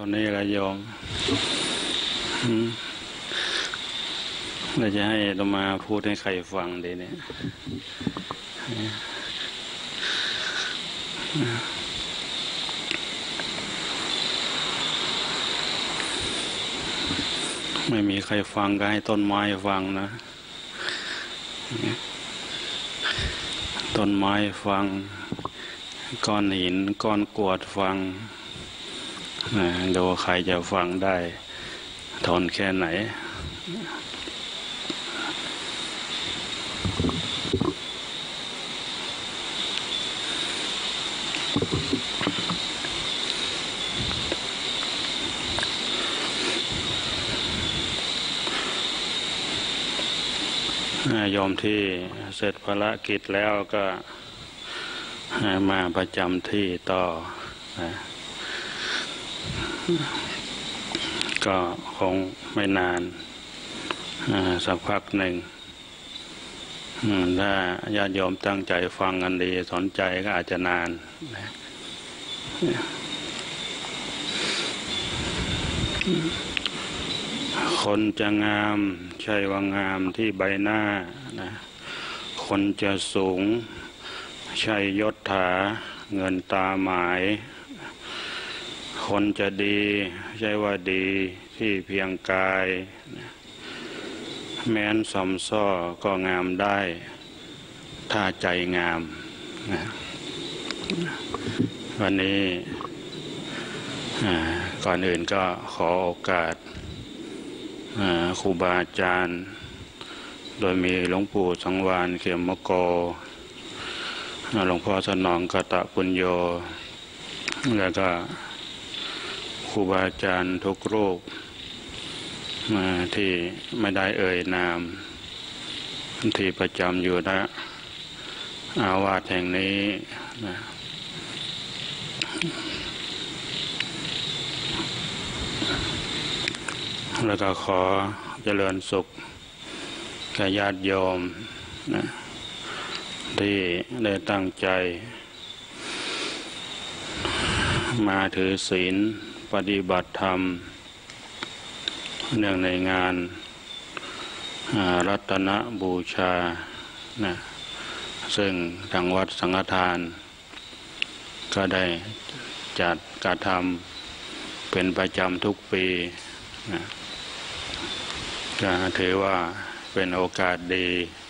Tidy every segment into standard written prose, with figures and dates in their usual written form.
นี้ละโยมเราจะให้อาตมาพูดให้ใครฟังดีเนี่ยไม่มีใครฟังก็ให้ต้นไม้ฟังนะต้นไม้ฟังก้อนหินก้อนกรวดฟังดูใครจะฟังได้ทนแค่ไหนโยมที่เสร็จภารกิจแล้วก็มาประจำที่ต่อก็คงไม่นานสักพักหนึ่งถ้าญาติโยมตั้งใจฟังกันดีสนใจก็อาจจะนานคนจะงามใช่ว่างามที่ใบหน้านะคนจะสูงใช่ยศถาเงินตาหมายคนจะดีใช่ว่าดีที่เพียงกายแม้นสมซ้อก็งามได้ถ้าใจงามนะวันนี้ก่อนอื่นก็ขอโอกาสครูบาอาจารย์โดยมีหลวงปู่สังวาลเขมโกหลวงพ่อสนองกตปุญโญแล้วก็ครูบาอาจารย์ทุกรูปที่ไม่ได้เอ่ยนามที่ประจำอยู่ณอาวาสแห่งนี้นะแล้วก็ขอเจริญสุขแก่ญาติโยมนะที่ได้ตั้งใจมาถือศีลปฏิบัติธรรมเนื่องในงานรัตนบูชานะซึ่งทางวัดสังฆทานก็ได้จัดกระทำเป็นประจำทุกปีนะก็ถือว่าเป็นโอกาสดี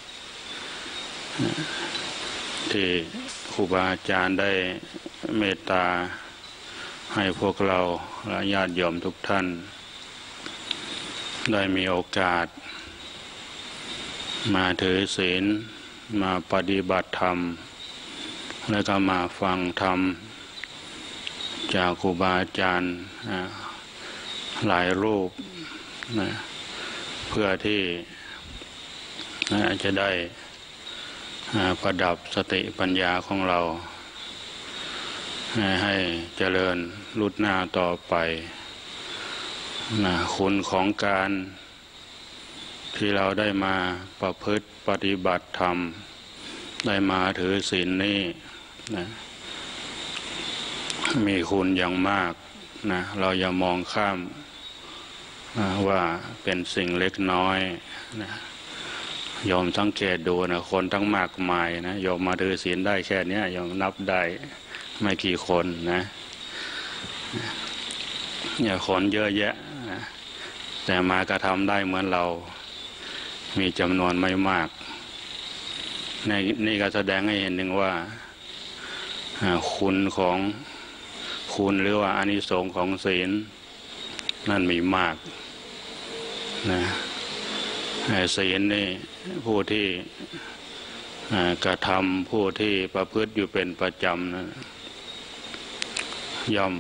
ที่ครูบาอาจารย์ได้เมตตาให้พวกเราและญาติโยมทุกท่านได้มีโอกาสมาถือศีลมาปฏิบัติธรรมแล้วก็มาฟังธรรมจากครูบาอาจารย์หลายรูปนะเพื่อที่จะได้ประดับสติปัญญาของเราให้เจริญรุดหน้าต่อไปคุณของการที่เราได้มาประพฤติปฏิบัติธรรมได้มาถือศีลนี้นะมีคุณอย่างมากนะเราอย่ามองข้ามว่าเป็นสิ่งเล็กน้อยนะยอมสังเกตดูนะคนทั้งมากมายนะยอมมาถือศีลได้แค่นี้ยอมนับได้ไม่กี่คนนะเนี่ยคนเยอะแยะนะแต่มากระทำได้เหมือนเรามีจำนวนไม่มากนี่ก็แสดงให้เห็นถึงว่าคุณของคุณหรือว่าอานิสงส์ของศีลนั่นมีมากนะศีลนี่ผู้ที่กระทำผู้ที่ประพฤติอยู่เป็นประจำนะย่อม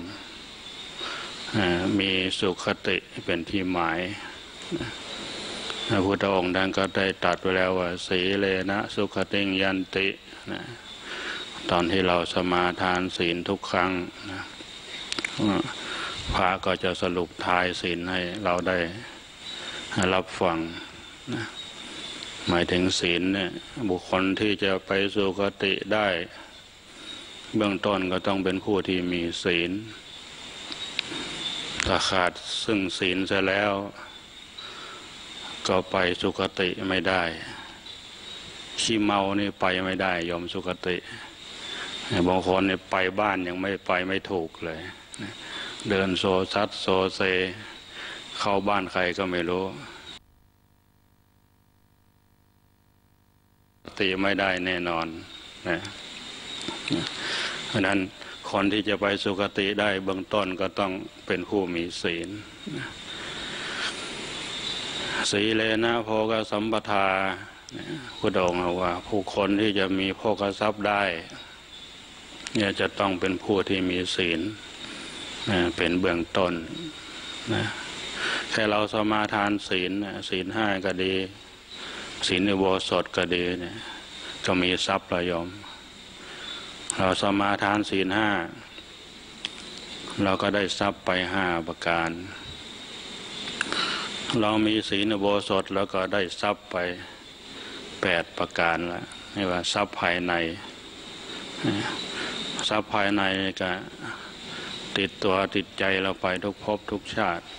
มีสุขติเป็นที่หมายพระพุทธองค์ท่านก็ได้ตรัสไว้แล้วว่าสีเลนะสุขติงยันตินะตอนที่เราสมาทานศีลทุกครั้งนะพระก็จะสรุปท้ายศีลให้เราได้รับฟังนะหมายถึงศีลเนี่ยบุคคลที่จะไปสุคติได้เบื้องต้นก็ต้องเป็นผู้ที่มีศีลถ้าขาดซึ่งศีลเสียแล้วก็ไปสุคติไม่ได้ขี้เมานี่ไปไม่ได้ยอมสุคติบางคนเนี่ยไปบ้านยังไม่ไปไม่ถูกเลยเดินโซซัดโซเซเข้าบ้านใครก็ไม่รู้ติไม่ได้แน่นอนนะเพราะนั้นคนที่จะไปสุคติได้เบื้องต้นก็ต้องเป็นผู้มีศีลสีเลนะโภคสัมปทาพุทธองค์ว่าผู้คนที่จะมีโภคทรัพย์ได้เนี่ยจะต้องเป็นผู้ที่มีศีลเป็นเบื้องต้นนะแค่เราสมาทานศีลศีลห้าก็ดีศีลอุโบสถก็ดีเนี่ยก็มีทรัพย์ละโยมเราสมาทานศีลห้าเราก็ได้ทรัพย์ไป5 ประการเรามีศีลอุโบสถแล้วก็ได้ทรัพย์ไป8 ประการแล้วนี่ว่าทรัพย์ภายในทรัพย์ภายในก็ติดตัวติดใจเราไปทุกภพทุกชาติ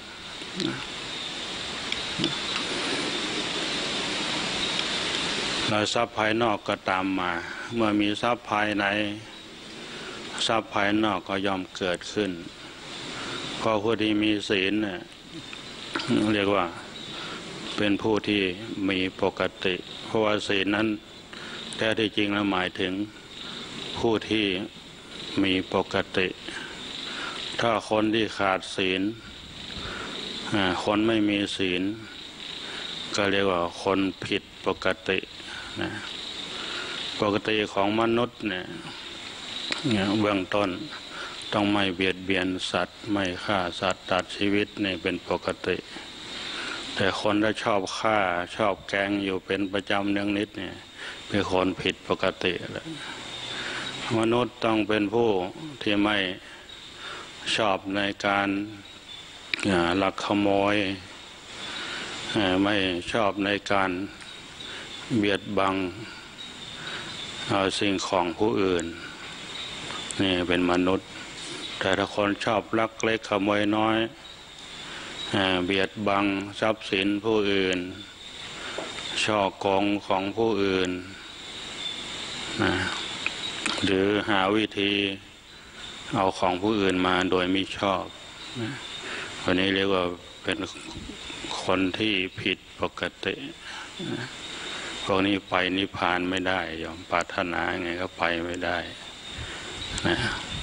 แล้วทรัพย์ภายนอกก็ตามมาเมื่อมีทรัพย์ภายในทรัพย์ภายนอกก็ย่อมเกิดขึ้นเพราะผู้ที่มีศีลเนี่ยเรียกว่าเป็นผู้ที่มีปกติเพราะว่าศีลนั้นแท้ที่จริงแล้วหมายถึงผู้ที่มีปกติถ้าคนที่ขาดศีลคนไม่มีศีลก็เรียกว่าคนผิดปกตินะปกติของมนุษย์เนี่ยเบื้องต้นต้องไม่เบียดเบียนสัตว์ไม่ฆ่าสัตว์ตัดชีวิตนี่เป็นปกติแต่คนที่ชอบฆ่าชอบแกล้งอยู่เป็นประจำเนืองนิดเนี่ยเป็นคนผิดปกติแล้วมนุษย์ต้องเป็นผู้ที่ไม่ชอบในการลักขโมยไม่ชอบในการเบียดบังเอาสิ่งของผู้อื่นนี่เป็นมนุษย์แต่ถ้าคนชอบลักเล็กขโมยน้อยเบียดบังทรัพย์สินผู้อื่นช่อโกงของผู้อื่นนะหรือหาวิธีเอาของผู้อื่นมาโดยมิชอบนะวันนี้เรียกว่าเป็นคนที่ผิดปกตินะพวกนี้ไปนิพพานไม่ได้ยอมปรารถนาไงก็ไปไม่ได้นะ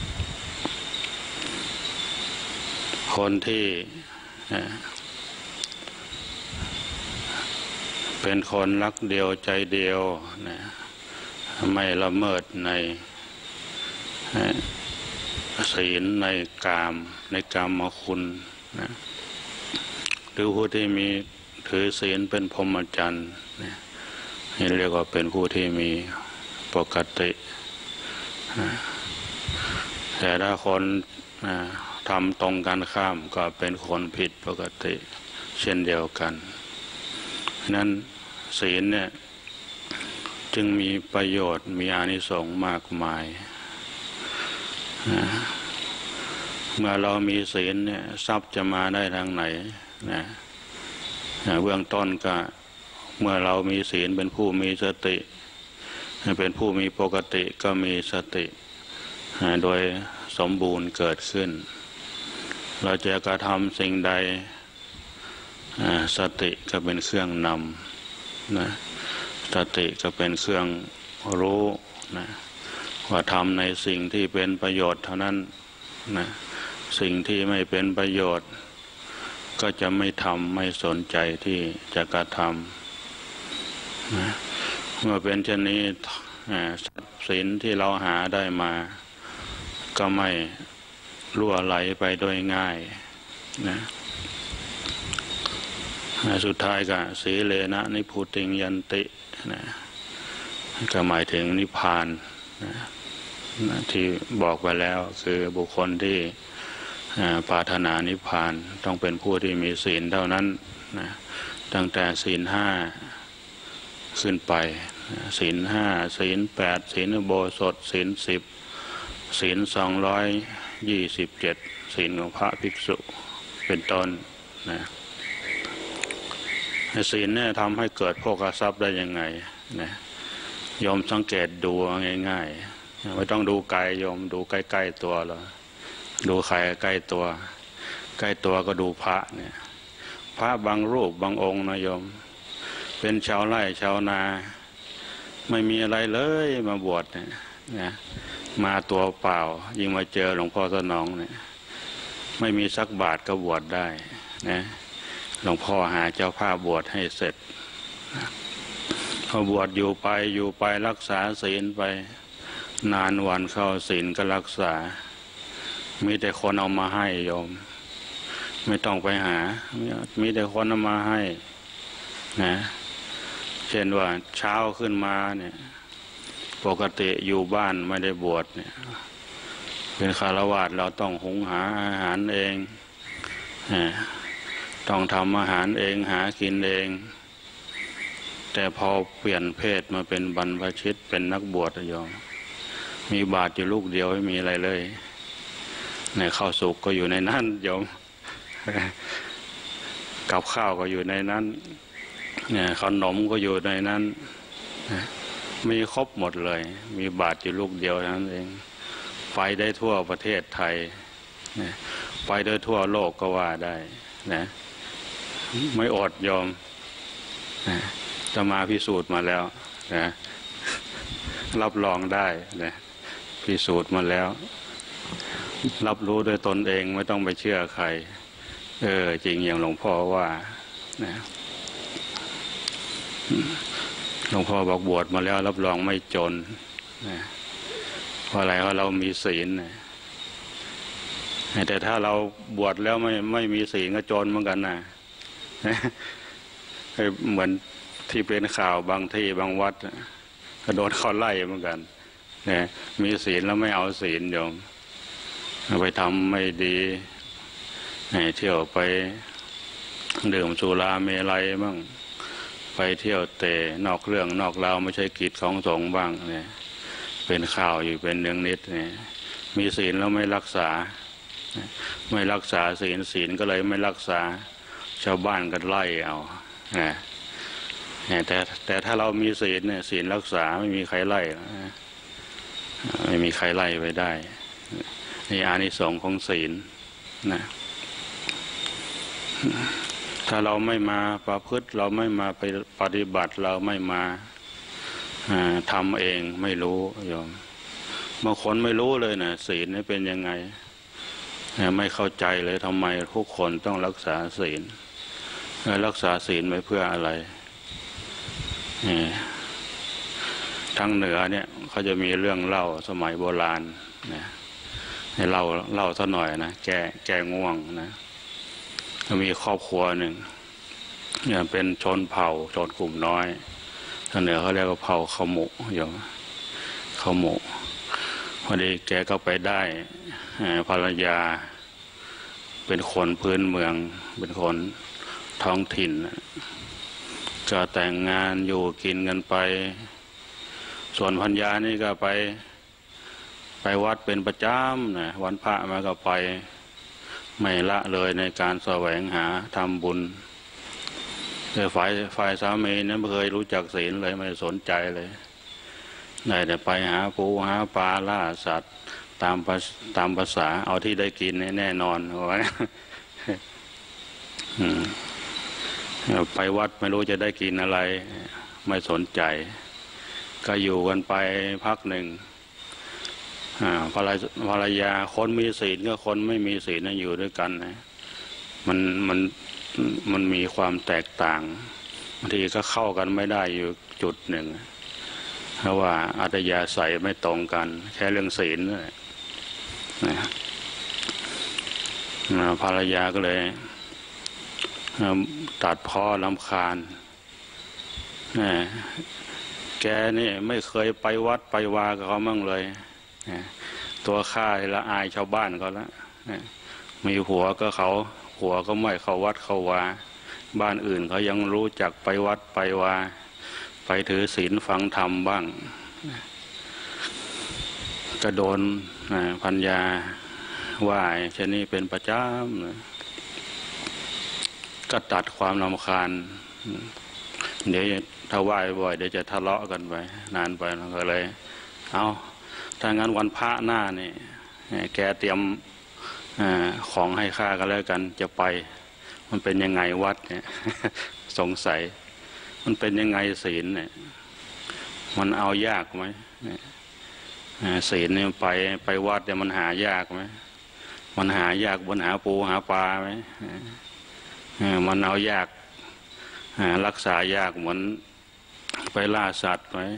คนที่เป็นคนรักเดียวใจเดียวนะไม่ละเมิดในศีลในกามในกามคุณนะหรือผู้ที่มีถือศีลเป็นพรหมจรรย์นี่เรียกว่าเป็นผู้ที่มีปกติแต่ถ้าคนทำตรงกันข้ามก็เป็นคนผิดปกติเช่นเดียวกันนั้นศีลเนี่ยจึงมีประโยชน์มีอานิสงส์มากมายเมื่อเรามีศีลเนี่ยทรัพย์จะมาได้ทางไหนนะเบื้องต้นก็เมื่อเรามีศีลเป็นผู้มีสติเป็นผู้มีปกติก็มีสติโดยสมบูรณ์เกิดขึ้นเราจะกระทำสิ่งใดสติก็เป็นเครื่องนำนะสติก็เป็นเครื่องรู้นะว่าทำในสิ่งที่เป็นประโยชน์เท่านั้นนะสิ่งที่ไม่เป็นประโยชน์ก็จะไม่ทำไม่สนใจที่จะกระทำนะเมื่อเป็นเช่นนี้ทรัพย์สินที่เราหาได้มาก็ไม่รั่วไหลไปโดยง่ายนะสุดท้ายก็สีเลนะนิพุติงยันตินะก็หมายถึงนิพพานนะที่บอกไปแล้วคือบุคคลที่ปรารถนานิพพานต้องเป็นผู้ที่มีศีลเท่านั้นนะตั้งแต่ศีล5ขึ้นไปศีล5ศีล8ศีลอุโบสถศีล10ศีล227ศีลของพระภิกษุเป็นต้นนะศีลเนี่ยทำให้เกิดโภคทรัพย์ได้ยังไงนะโยมสังเกตดูง่ายๆไม่ต้องดูไกลโยมดูใกล้ๆตัวเราดูใครใกล้ตัวใกล้ตัวก็ดูพระเนี่ยพระบางรูปบางองค์นะโยมเป็นชาวไร่ชาวนาไม่มีอะไรเลยมาบวชเนี่ยนะมาตัวเปล่ายิ่งมาเจอหลวงพ่อสนองเนี่ยไม่มีสักบาทก็บวชได้นะหลวงพ่อหาเจ้าภาพบวชให้เสร็จพอบวชอยู่ไปรักษาศีลไปนานวันเข้าศีลก็รักษามีแต่คนเอามาให้โยมไม่ต้องไปหามีแต่คนเอามาให้นะเช่นว่าเช้าขึ้นมาเนี่ยปกติอยู่บ้านไม่ได้บวชเนี่ยเป็นฆราวาสเราต้องหุงหาอาหารเองต้องทำอาหารเองหากินเองแต่พอเปลี่ยนเพศมาเป็นบรรพชิตเป็นนักบวชโยมมีบาตรอยู่ลูกเดียวไม่มีอะไรเลยในข้าวสุกก็อยู่ในนั้นโยมกับข้าวก็อยู่ในนั้นเนี่ยขนมก็อยู่ในนั้นมีครบหมดเลยมีบาตรอยู่ลูกเดียวนั้นเองไปได้ทั่วประเทศไทยไปได้ทั่วโลกก็ว่าได้นะไม่อดยอมจะมาพิสูจน์มาแล้วนะรับรองได้นะพิสูจน์มาแล้วรับรู้ด้วยตนเองไม่ต้องไปเชื่อใครจริงอย่างหลวงพ่อว่านะหลวงพ่อบอกบวชมาแล้วรับรองไม่จนนะเพราะอะไรเพราะเรามีศีลนะแต่ถ้าเราบวชแล้วไม่มีศีลก็จนเหมือนกันนะเหมือนที่เป็นข่าวบางที่บางวัดก็โดนเขาไล่เหมือนกันนะมีศีลแล้วไม่เอาศีลโยมไปทำไม่ดีเที่ยวไปดื่มสุราเมลัยบ้างไปเที่ยวเตะนอกเรื่องนอกราวไม่ใช่กิจของสงฆ์บ้างเนี่ยเป็นข่าวอยู่เป็นเรื่องนิดเนี่ยมีศีลแล้วไม่รักษาศีลก็เลยไม่รักษาชาวบ้านก็ไล่เอาแต่ถ้าเรามีศีลเนี่ยศีลรักษาไม่มีใครไล่ไม่มีใครไล่ไปได้นี่อานิสงส์ของศีลนะถ้าเราไม่มาประพฤติเราไม่มาไปปฏิบัติเราไม่มาทำเองไม่รู้โยมบางคนไม่รู้เลยนะศีลนี่เป็นยังไงไม่เข้าใจเลยทำไมทุกคนต้องรักษาศีลรักษาศีลไว้เพื่ออะไรทางเหนือเนี่ยเขาจะมีเรื่องเล่าสมัยโบราณนะให้เล่าซะหน่อยนะแก้ง่วงนะมีครอบครัวหนึ่งเนี่ยเป็นชนเผ่าชนกลุ่มน้อยทางเหนือเขาเรียกว่าเผ่าขมุอย่างขมุพอดีแกก็ไปได้ภรรยาเป็นคนพื้นเมืองเป็นคนท้องถิ่นก็แต่งงานอยู่กินกันไปส่วนภรรยานี่ก็ไปวัดเป็นประจำนะวันพระมาก็ไปไม่ละเลยในการแสวงหาทำบุญแต่ฝ่ายสามีนั้นไม่เคยรู้จักศีลเลยไม่สนใจเลยได้แต่ไปหาปูหาปลาล่าสัตว์ตามภาษาเอาที่ได้กินแน่นอนไว้ไปวัดไม่รู้จะได้กินอะไรไม่สนใจก็อยู่กันไปพักหนึ่งภรรยาคนมีศีลก็คนไม่มีศีลอยู่ด้วยกันนะมันมีความแตกต่างบางทีก็เข้ากันไม่ได้อยู่จุดหนึ่งเพราะว่าอัตยาศัยไม่ตรงกันแค่เรื่องศีลนะภรรยาก็เลยตัดพ้อรำคาญแกนี่ไม่เคยไปวัดไปวากับเขามั่งเลยตัวข้าละอายชาวบ้านเขาแล้วมีผัวก็ผัวก็ไม่เข้าวัดเข้าวาบ้านอื่นเขายังรู้จักไปวัดไปวาไปถือศีลฟังธรรมบ้างก็โดนพัญญาว่าเช่นนี้เป็นประจำก็ตัดความรำคาญเดี๋ยวถ้าไหว้บ่อยเดี๋ยวจะทะเลาะกันไปนานไปเราก็เลยเอาถ้างั้นวันพระหน้านี่แกเตรียมของให้ข้ากันแล้วกันจะไปมันเป็นยังไงวัดเนี่ยสงสัยมันเป็นยังไงศีลเนี่ยมันเอายากไหมศีลเนี่ยไปวัดเนี่ยมันหายากไหมมันหายากบนหาปูหาปลาไหมมันเอายากรักษายากเหมือนไปล่าสัตว์ไหม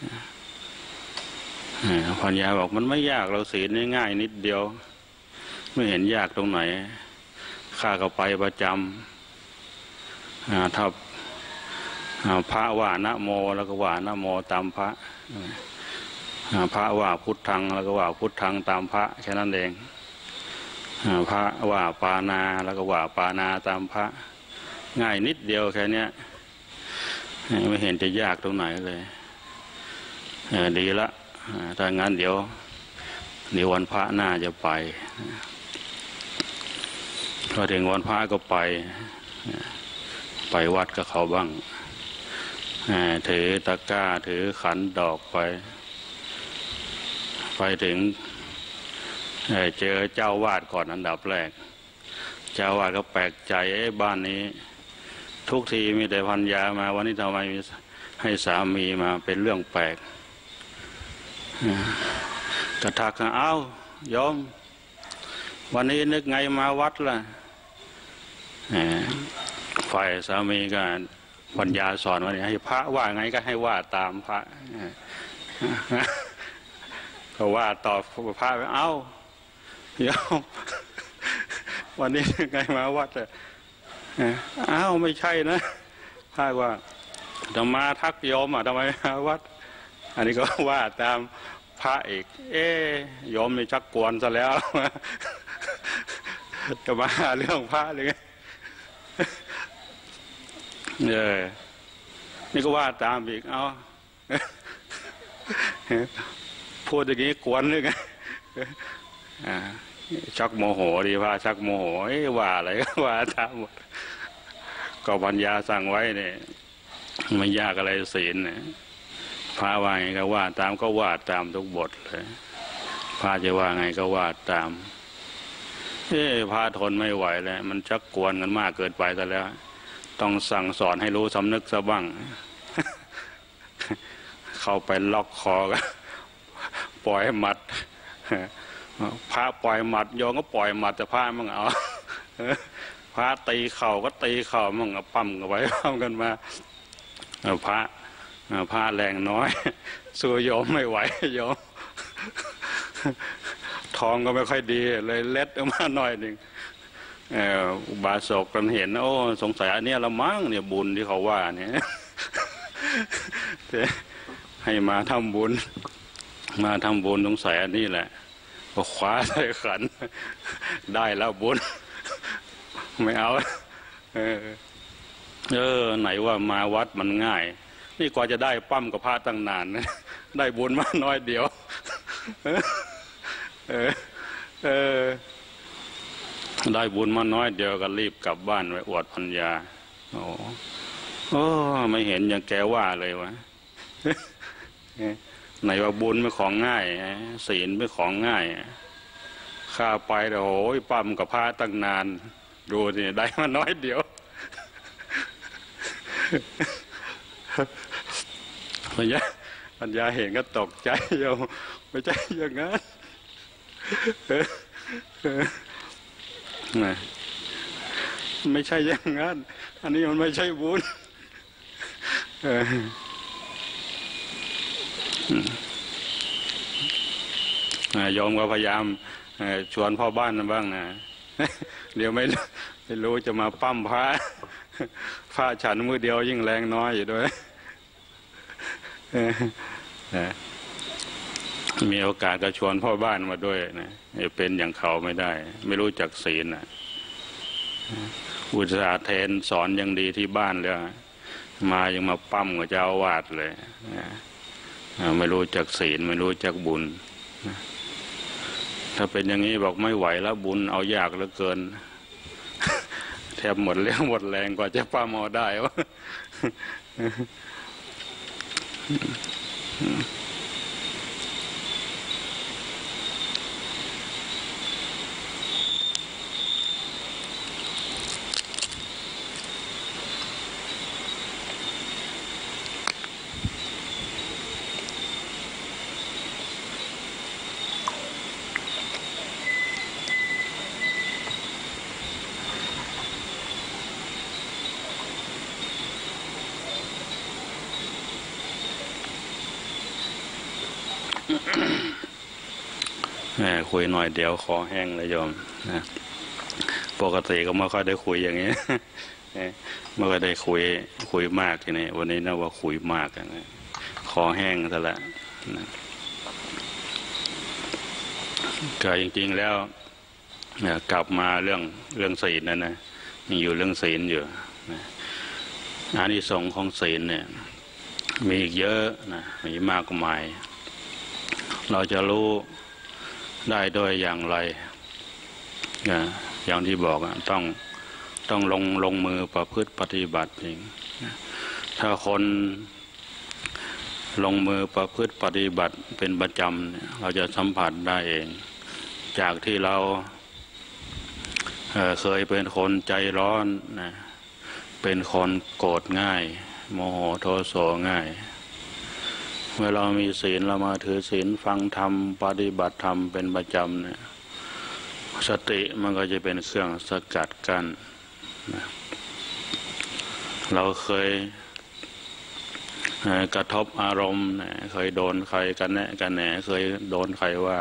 พัญญาบอกมันไม่ยากเราศีลง่ายนิดเดียวไม่เห็นยากตรงไหนข้าก็ไปประจำถ้าพระว่านะโมแล้วก็ว่านะโมตามพระพระว่าพุทธังแล้วก็ว่าพุทธังตามพระแค่นั้นเองพระว่าปานาแล้วก็ว่าปานาตามพระง่ายนิดเดียวแค่นี้ไม่เห็นจะยากตรงไหนเลยดีละถ้างั้นเดี๋ยววันพระหน้าจะไปพอถึงวันพระก็ไปวัดกับเขาบ้างถือตะกร้าถือขันดอกไปถึงเจอเจ้าวาดก่อนอันดับแรกเจ้าวาดก็แปลกใจบ้านนี้ทุกทีมีแต่พัญญามาวันนี้ทำไมให้สามีมาเป็นเรื่องแปลกกระทักเอ้าโยมวันนี้นึกไงมาวัดล่ะฝ่ายสามีก็ปัญญาสอนว่าให้พระว่าไงก็ให้ว่าตามพระก็ว่าตอบพระเอ้าโยมวันนี้นึกไงมาวัดเลยอ้าวไม่ใช่นะพระว่าธรรมาทักโยมทำไมมาวัดอันนี้ก็ว่าตามพระอีกโยมนี่ชักกวนซะแล้วจะมาเรื่องพระเลยนี่ก็ว่าตามอีกเอาพูดอย่างนี้กวนเลยไงชักโมโหดีว่าชักโมโหว่าอะไรก็ว่าตามหมดก็ปัญญาสั่งไว้เนี่ยไม่ยากอะไรศีลเนี่ยพระว่าไงก็ว่าตามก็ว่าตามทุกบทเลยพระจะว่าไงก็ว่าตามพระทนไม่ไหวแล้วมันชักกวนกันมากเกินไปแต่แล้วต้องสั่งสอนให้รู้สำนึกซะบ้างเข้าไปล็อกคอกันปล่อยหมัดพระปล่อยหมัดโยงก็ปล่อยหมัดแต่พระมั่งเอาพระตีเข่าก็ตีเข่ามั่งปั้มกันไว้ปั้มกันมาพระแรงน้อยสู้โยมไม่ไหวโยมท้องก็ไม่ค่อยดีเลยเล็ดออกมาหน่อยหนึ่งอุบาสกกันเห็นโอ้สงสัยอันนี้ละมั้งเนี่ยบุญที่เขาว่าเนี่ยให้มาทำบุญสงสัยอันนี้แหละก็คว้าใส่ขันได้แล้วบุญไม่เอาไหนว่ามาวัดมันง่ายนี่กว่าจะได้ปั้มกับพระตั้งนานนะได้บุญมาน้อยเดียวได้บุญมาน้อยเดียวก็รีบกลับบ้านไปอวดพัญญาโอ้ไม่เห็นอย่างแกว่าเลยวะไหนว่าบุญไม่ของง่ายศีลไม่ของง่ายข้าไปแต่โอ้ยปั้มกับพระตั้งนานดูสิได้มาน้อยเดียวปัญญาเห็นก็ตกใจโยมไม่ใช่อย่างนั้นไม่ใช่อย่างนั้นอันนี้มันไม่ใช่บุญโยมก็พยายามชวนพ่อบ้านบ้างนะเดี๋ยวไม่รู้จะมาปั้มพระฉันมือเดียวยิ่งแรงน้อยอยู่ด้วยมีโอกาสก็ชวนพ่อบ้านมาด้วยนะเป็นอย่างเขาไม่ได้ไม่รู้จักศีลนะอุตส่าห์เทนสอนอย่างดีที่บ้านแล้วมายังมาปั้มกับเจ้าอาวาสเลยไม่รู้จักศีลไม่รู้จักบุญถ้าเป็นอย่างนี้บอกไม่ไหวแล้วบุญเอายากเหลือเกินทบหมดเรี่ยวหมดแรงกว่าจะปั้มเอาได้วะคุยหน่อยเดียวคอแห้งเลยโยมนะปกติก็ไม่ค่อยได้คุยอย่างนี้ไม่ค่อยได้คุยมากทีนี้วันนี้นะว่าคุยมากนะคอแห้งซะแล้วนะก็จริงๆแล้วกลับมาเรื่องศีลนะยังอยู่เรื่องศีลอยู่นะอานิสงส์ของศีลเนี่ยมีอีกเยอะนะมีมากมายเราจะรู้ได้โดยอย่างไรอย่างที่บอกต้องลงมือประพฤติปฏิบัติเองถ้าคนลงมือประพฤติปฏิบัติเป็นประจำเราจะสัมผัสได้เองจากที่เราเคยเป็นคนใจร้อนนะเป็นคนโกรธง่ายโมโหโทโสง่ายเมื่อเรามีศีลเรามาถือศีลฟังธรรมปฏิบัติธรรมเป็นประจำเนี่ยสติมันก็จะเป็นเครื่องสกัดกั้นนะเราเคยกระทบอารมณ์เคยโดนใครกันแหนเคยโดนใครว่า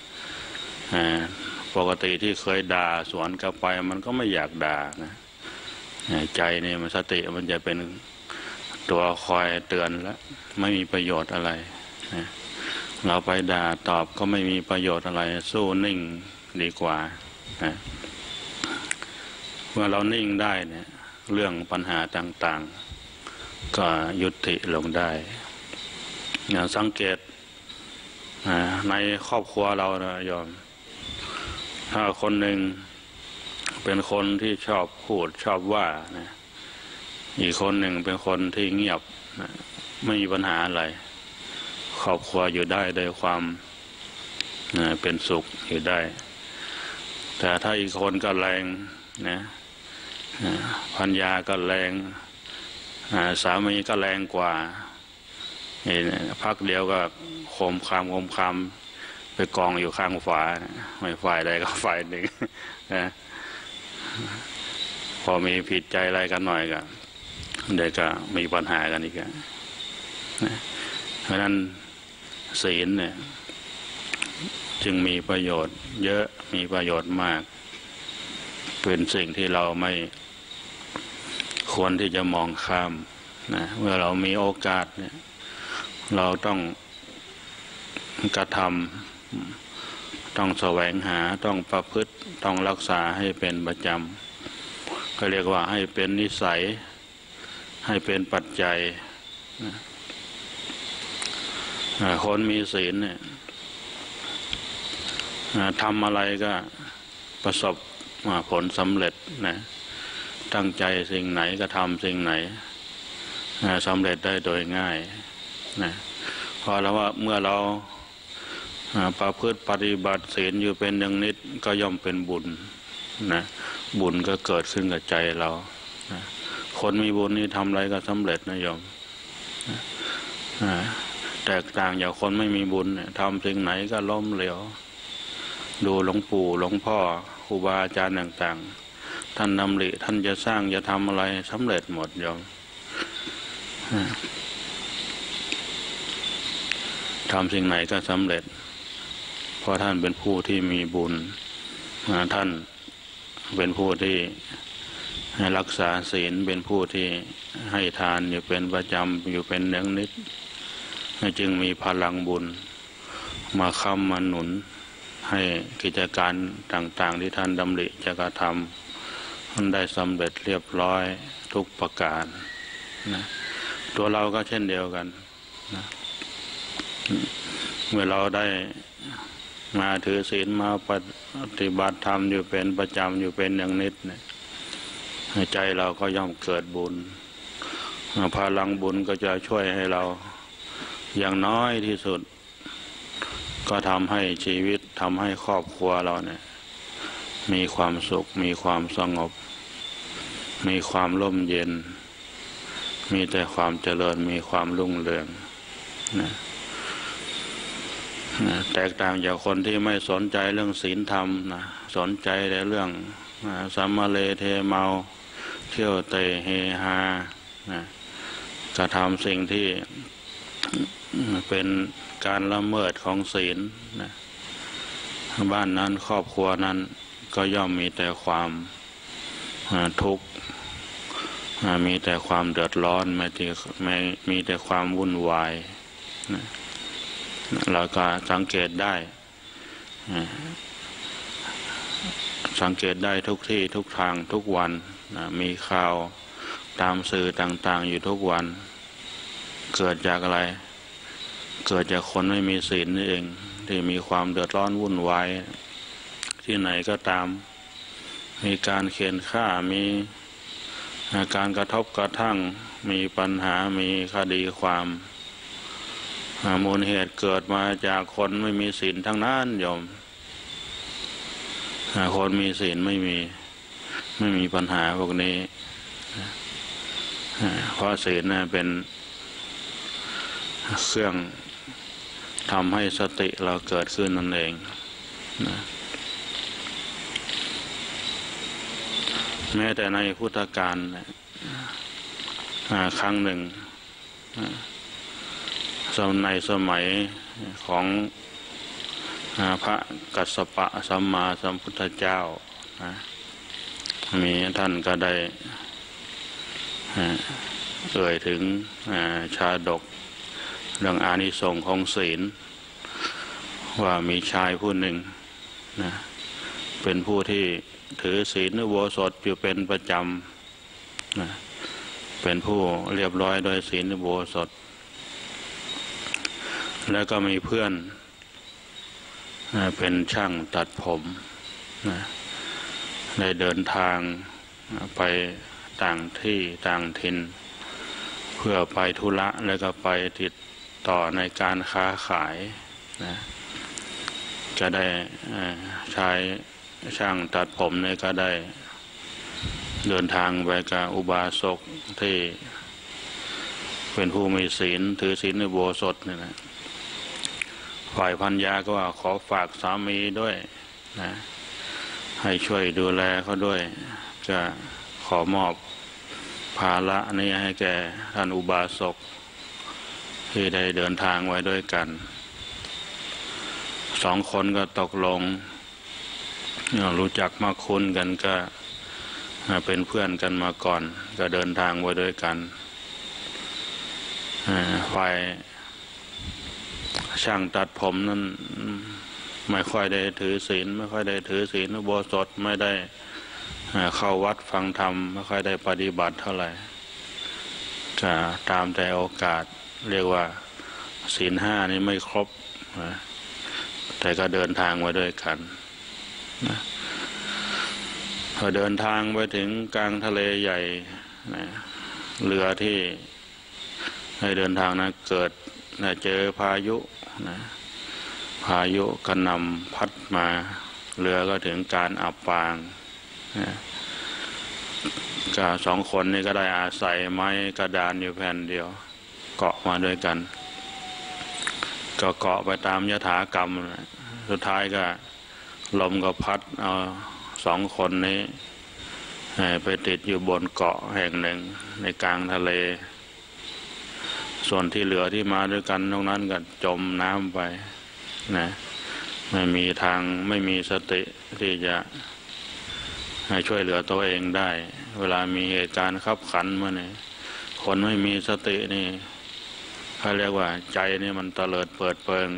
ปกติที่เคยด่าสวนกลับไปมันก็ไม่อยากด่านะใจเนี่ยมันสติมันจะเป็นตัวคอยเตือนแล้วไม่มีประโยชน์อะไรนะเราไปด่าตอบก็ไม่มีประโยชน์อะไรสู้นิ่งดีกว่านะเมื่อเรานิ่งได้เนี่ยเรื่องปัญหาต่างๆก็ยุติลงได้อย่างสังเกตในครอบครัวเรานะโยมถ้าคนหนึ่งเป็นคนที่ชอบพูดชอบว่านะอีกคนหนึ่งเป็นคนที่เงียบนะไม่มีปัญหาอะไรครอบครัวอยู่ได้โดยความเป็นสุขอยู่ได้แต่ถ้าอีกคนก็แรงนะภรรยาก็แรงสามีก็แรงกว่าพักเดียวก็โคมคามไปกองอยู่ข้างฝาไม่ฝ่ายใดก็ฝ่ายหนึ่งนะพอมีผิดใจอะไรกันหน่อยก็เดี๋ยวก็มีปัญหากันอีกนะเพราะนั้นศีลเนี่ยจึงมีประโยชน์เยอะมีประโยชน์มากเป็นสิ่งที่เราไม่ควรที่จะมองข้ามนะเมื่อเรามีโอกาสเนี่ยเราต้องกระทำต้องแสวงหาต้องประพฤติต้องรักษาให้เป็นประจำก็เรียกว่าให้เป็นนิสัยให้เป็นปัจจัยคนมีศีลเนี่ยทำอะไรก็ประสบผลสำเร็จนะตั้งใจสิ่งไหนก็ทำสิ่งไหนสำเร็จได้โดยง่ายนะเพราะเราว่าเมื่อเราประพฤติปฏิบัติศีลอยู่เป็นอย่างนิดก็ย่อมเป็นบุญนะบุญก็เกิดขึ้นกับใจเรานะคนมีบุญนี่ทำอะไรก็สำเร็จนะโยมแตกต่างจากคนไม่มีบุญเนี่ยทำสิ่งไหนก็ล้มเหลวดูหลวงปู่หลวงพ่อครูบาอาจารย์ต่างๆท่านดำริท่านจะสร้างจะทำอะไรสำเร็จหมดโยมทำสิ่งไหนก็สำเร็จเพราะท่านเป็นผู้ที่มีบุญท่านเป็นผู้ที่รักษาศีลเป็นผู้ที่ให้ทานอยู่เป็นประจำอยู่เป็นเนืองนิดจึงมีพลังบุญมาค้ำมาหนุนให้กิจการต่างๆที่ท่านดำริจะกระทำมันได้สำเร็จเรียบร้อยทุกประการนะตัวเราก็เช่นเดียวกันนะเมื่อเราได้มาถือศีลมาปฏิบัติธรรมอยู่เป็นประจำอยู่เป็นอย่างนิดเนี่ยใจเราก็ย่อมเกิดบุญพลังบุญก็จะช่วยให้เราอย่างน้อยที่สุดก็ทำให้ชีวิตทำให้ครอบครัวเราเนี่ยมีความสุขมีความสงบมีความร่มเย็นมีแต่ความเจริญมีความรุ่งเรืองนะแตกต่างจากคนที่ไม่สนใจเรื่องศีลธรรมนะสนใจแต่เรื่องสัมมาเลเทเมาเที่ยวเตะเฮฮานะกระทำสิ่งที่เป็นการละเมิดของศีลนะบ้านนั้นครอบครัวนั้นก็ย่อมมีแต่ความทุกข์มีแต่ความเดือดร้อนไม่มีแต่ความวุ่นวายนะเราก็สังเกตได้ทุกที่ทุกทางทุกวันมีข่าวตามสื่อต่างๆอยู่ทุกวันเกิดจากอะไรเกิดจากคนไม่มีศีลนี่เองที่มีความเดือดร้อนวุ่นวายที่ไหนก็ตามมีการเขียนฆ่ามีการกระทบกระทั่งมีปัญหามีคดีความมูลเหตุเกิดมาจากคนไม่มีศีลทั้งนั้นโยมคนมีศีลไม่มีปัญหาพวกนี้เพราะศีลเป็นเครื่องทำให้สติเราเกิดขึ้นนั่นเองแม้แต่ในพุทธกาลครั้งหนึ่งในสมัยของพระกัสสปะสัมมาสัมพุทธเจ้ามีท่านก็ได้เอ่ยถึงชาดกเรื่องอานิสงส์ของศีลว่ามีชายผู้หนึ่งนะเป็นผู้ที่ถือศีลอุโบสถอยู่เป็นประจำนะเป็นผู้เรียบร้อยโดยศีลอุโบสถแล้วก็มีเพื่อนเป็นช่างตัดผมนะได้เดินทางไปต่างที่ต่างถิ่นเพื่อไปธุระแล้วก็ไปติดต่อในการค้าขายนะจะได้ชายช่างตัดผมเนี่ยก็ได้เดินทางไปกับอุบาสกที่เป็นผู้มีศีลถือศีลอุโบสถเนี่ยนะฝ่ายภรรยาก็ว่าขอฝากสามีด้วยนะให้ช่วยดูแลเขาด้วยจะขอมอบภาระนี้ให้แก่ท่านอุบาสกที่ได้เดินทางไว้ด้วยกันสองคนก็ตกลงรู้จักมาคุ้นกันก็เป็นเพื่อนกันมาก่อนก็เดินทางไว้ด้วยกันฝ่ายช่างตัดผมนั้นไม่ค่อยได้ถือศีลไม่ค่อยได้ถือศีลอุโบสถไม่ได้เข้าวัดฟังธรรมไม่ค่อยได้ปฏิบัติเท่าไหร่จะตามแต่โอกาสเรียกว่าศีลห้านี่ไม่ครบแต่ก็เดินทางไว้ด้วยกันพอเดินทางไปถึงกลางทะเลใหญ่เรือที่ให้เดินทางนะเกิดเจอพายุพายุกระหน่ำพัดมาเรือก็ถึงการอับปางก็สองคนนี้ก็ได้อาศัยไม้กระดานอยู่แผ่นเดียวเกาะมาด้วยกันก็เกาะไปตามยถากรรมสุดท้ายก็ลมก็พัดเอาสองคนนี้ไปติดอยู่บนเกาะแห่งหนึ่งในกลางทะเลส่วนที่เหลือที่มาด้วยกันตรงนั้นก็จมน้ำไปนะไม่มีทางไม่มีสติที่จะให้ช่วยเหลือตัวเองได้เวลามีเหตุการณ์ขับขันมาเนี่ยคนไม่มีสตินี่เขาเรียกว่าใจนี่มันเตลิดเปิดเปิง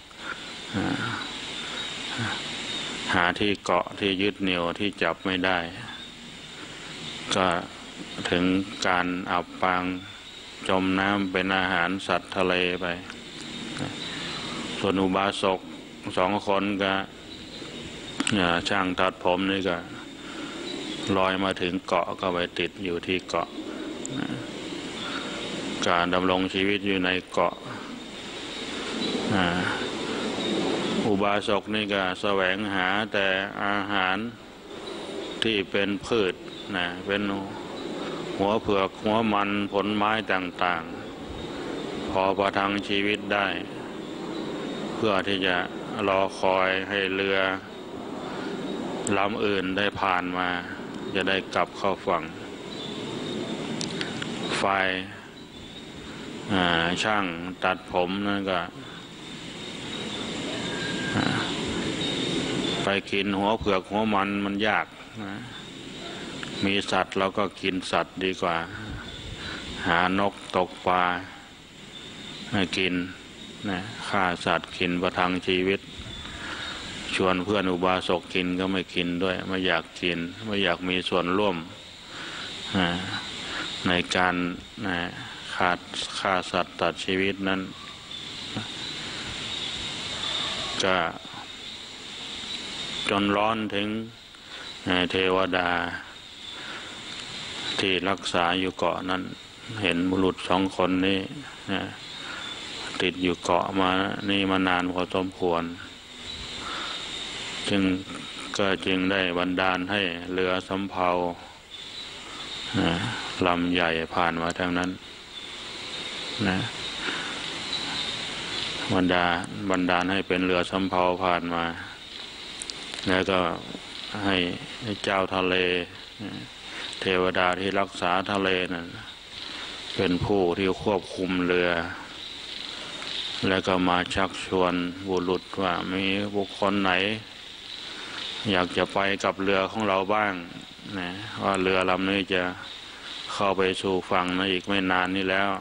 หาที่เกาะที่ยึดเหนี่ยวที่จับไม่ได้ก็ถึงการอับปางจมน้ำเป็นอาหารสัตว์ทะเลไปส่วนอุบาสกสองคนก็ช่างตัดผมนี่ก็ลอยมาถึงเกาะก็ไปติดอยู่ที่เกาะการดำรงชีวิตอยู่ในเกาะอุบาสกนี่ก็แสวงหาแต่อาหารที่เป็นพืชเป็นหัวเผือกหัวมันผลไม้ต่างๆพอประทังชีวิตได้เพื่อที่จะรอคอยให้เรือลำอื่นได้ผ่านมาจะได้กลับเข้าฝั่งฝ่ายช่างตัดผมนั่นก็ไปกินหัวเผือกหัวมันยากมีสัตว์เราก็กินสัตว์ดีกว่าหานกตกปลากินฆ่าสัตว์กินประทังชีวิตชวนเพื่อนอุบาสกกินก็ไม่กินด้วยไม่อยากกินไม่อยากมีส่วนร่วมในการฆ่าสัตว์ตัดชีวิตนั้นก็จนร้อนถึงเทวดาที่รักษาอยู่เกาะนั้นเห็นบุรุษสองคนนี้ติดอยู่เกาะมานี่มานานพอสมควรจึงได้บันดาลให้เรือสำเภาลำใหญ่ผ่านมาทางนั้นบันดาลให้เป็นเรือสำเภาผ่านมาแล้วก็ให้เจ้าทะเลเทวดาที่รักษาทะเลนั้นเป็นผู้ที่ควบคุมเรือแล้วก็มาชักชวนบุรุษว่ามีบุคคลไหนอยากจะไปกับเรือของเราบ้างว่าเรือลำนี้จะเข้าไปสู่ฝั่งในอีกไม่นานนี้แล้ว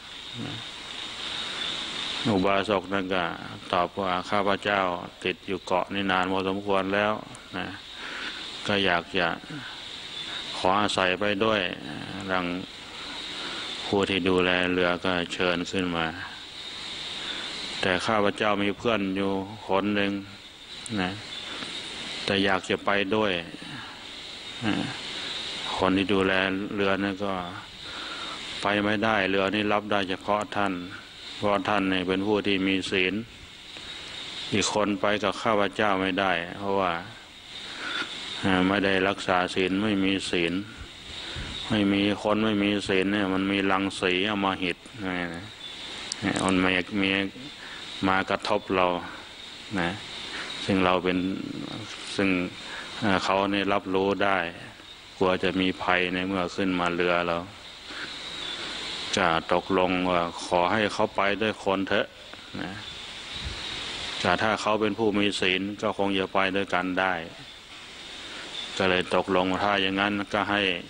อุบาสกนั่นก็ตอบว่าข้าพเจ้าติดอยู่เกาะนี่นานพอสมควรแล้วก็อยากจะขออาศัยไปด้วยดังผู้ที่ดูแลเรือก็เชิญขึ้นมาแต่ข้าพเจ้ามีเพื่อนอยู่คนหนึ่งแต่อยากจะไปด้วยคนที่ดูแลเรือนั่นก็ไปไม่ได้เรือนี้รับได้เฉพาะท่านเพราะท่านเนี่ยเป็นผู้ที่มีศีลอีกคนไปกับข้าพเจ้าไม่ได้เพราะว่าไม่ได้รักษาศีลไม่มีศีลไม่มีคนไม่มีศีลเนี่ยมันมีรังสีอำมหิตมันมีมากระทบเราซึ่งเราเป็นซึ่งเขาเนี่ยรับรู้ได้กลัวจะมีภัยในเมื่อขึ้นมาเรือเราจะตกลงว่าขอให้เขาไปด้วยคนเถอะแต่ถ้าเขาเป็นผู้มีศีลก็คงจะไปด้วยกันได้ก็เลยตกลงถ้าอย่างนั้นก็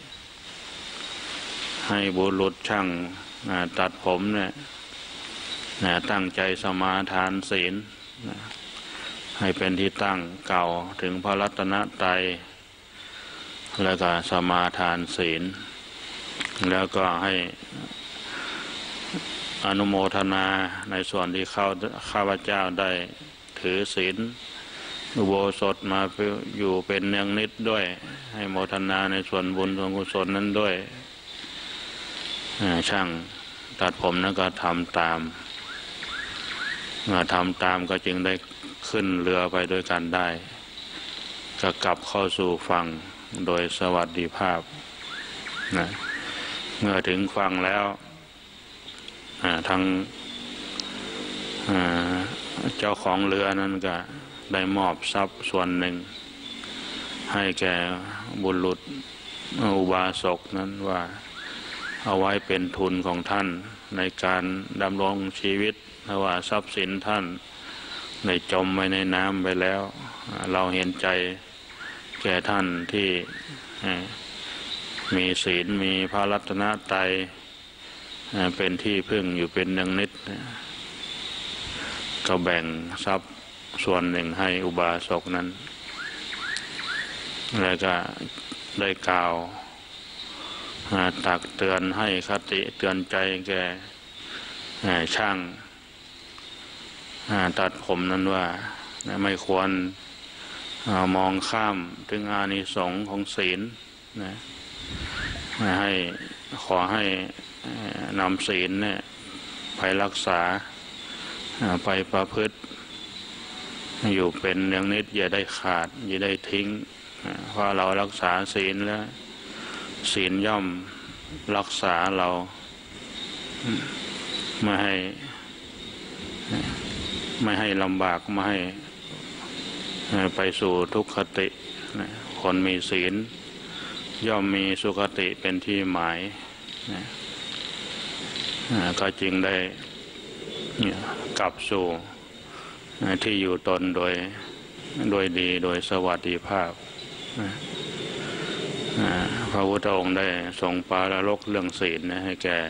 ให้บุรุษช่างตัดผมเนี่ยตั้งใจสมาทานศีลให้เป็นที่ตั้งเก่าถึงพระรัตนตรัยแล้วก็สมาทานศีลแล้วก็ให้อนุโมทนาในส่วนที่ข้าพเจ้าได้ถือศีลอุโบสถมาอยู่เป็นเนืองนิดด้วยให้โมทนาในส่วนบุญส่วนกุศลนั้นด้วยช่างตัดผมนั้นก็ทำตามก็จึงได้ขึ้นเรือไปด้วยกันได้ก็กลับเข้าสู่ฝั่งโดยสวัสดิภาพเมื่อถึงฝั่งแล้วทางเจ้าของเรือนั้นก็ได้มอบทรัพย์ส่วนหนึ่งให้แก่บุรุษอุบาสกนั้นว่าเอาไว้เป็นทุนของท่านในการดำรงชีวิตเพราะว่าทรัพย์สินท่านได้จมไว้ในน้ำไปแล้วเราเห็นใจแก่ท่านที่มีศีลมีพระรัตนตรัยเป็นที่พึ่งอยู่เป็นเนืองนิดก็แบ่งทรัพย์ส่วนหนึ่งให้อุบาสกนั้นแล้วก็ได้กล่าวตักเตือนให้คติเตือนใจแก่ช่างตัดผมนั้นว่าไม่ควรมองข้ามถึงอานิสงส์ของศีลนะขอให้นำศีลเนี่ยไปรักษาไปประพฤติอยู่เป็นอย่างนิดอย่าได้ขาดอย่าได้ทิ้งเพราะเรารักษาศีลแล้วศีลย่อมรักษาเราไม่ให้ลำบากไม่ให้ไปสู่ทุกขติคนมีศีลย่อมมีสุขติเป็นที่หมายก็จึงได้กลับสู่ที่อยู่ตนโดยดีโดยสวัสดิภาพพระพุทธองค์ได้ทรงปรารภเรื่องศีลให้แก่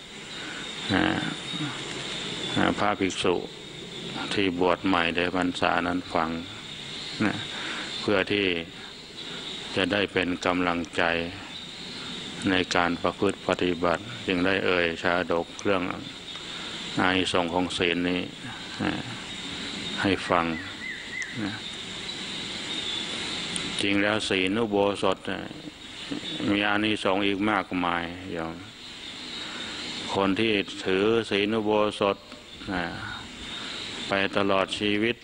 พระภิกษุที่บวชใหม่ในพรรษานั้นฟังเพื่อที่จะได้เป็นกำลังใจในการประพฤติปฏิบัติจึงได้เอ่ยชาดกเรื่องอานิสงส์ของศีลนี้ให้ฟังจริงแล้วศีลอุโบสถมีอานิสงส์อีกมากมายอย่างคนที่ถือศีลอุโบสถไปตลอดชีวิต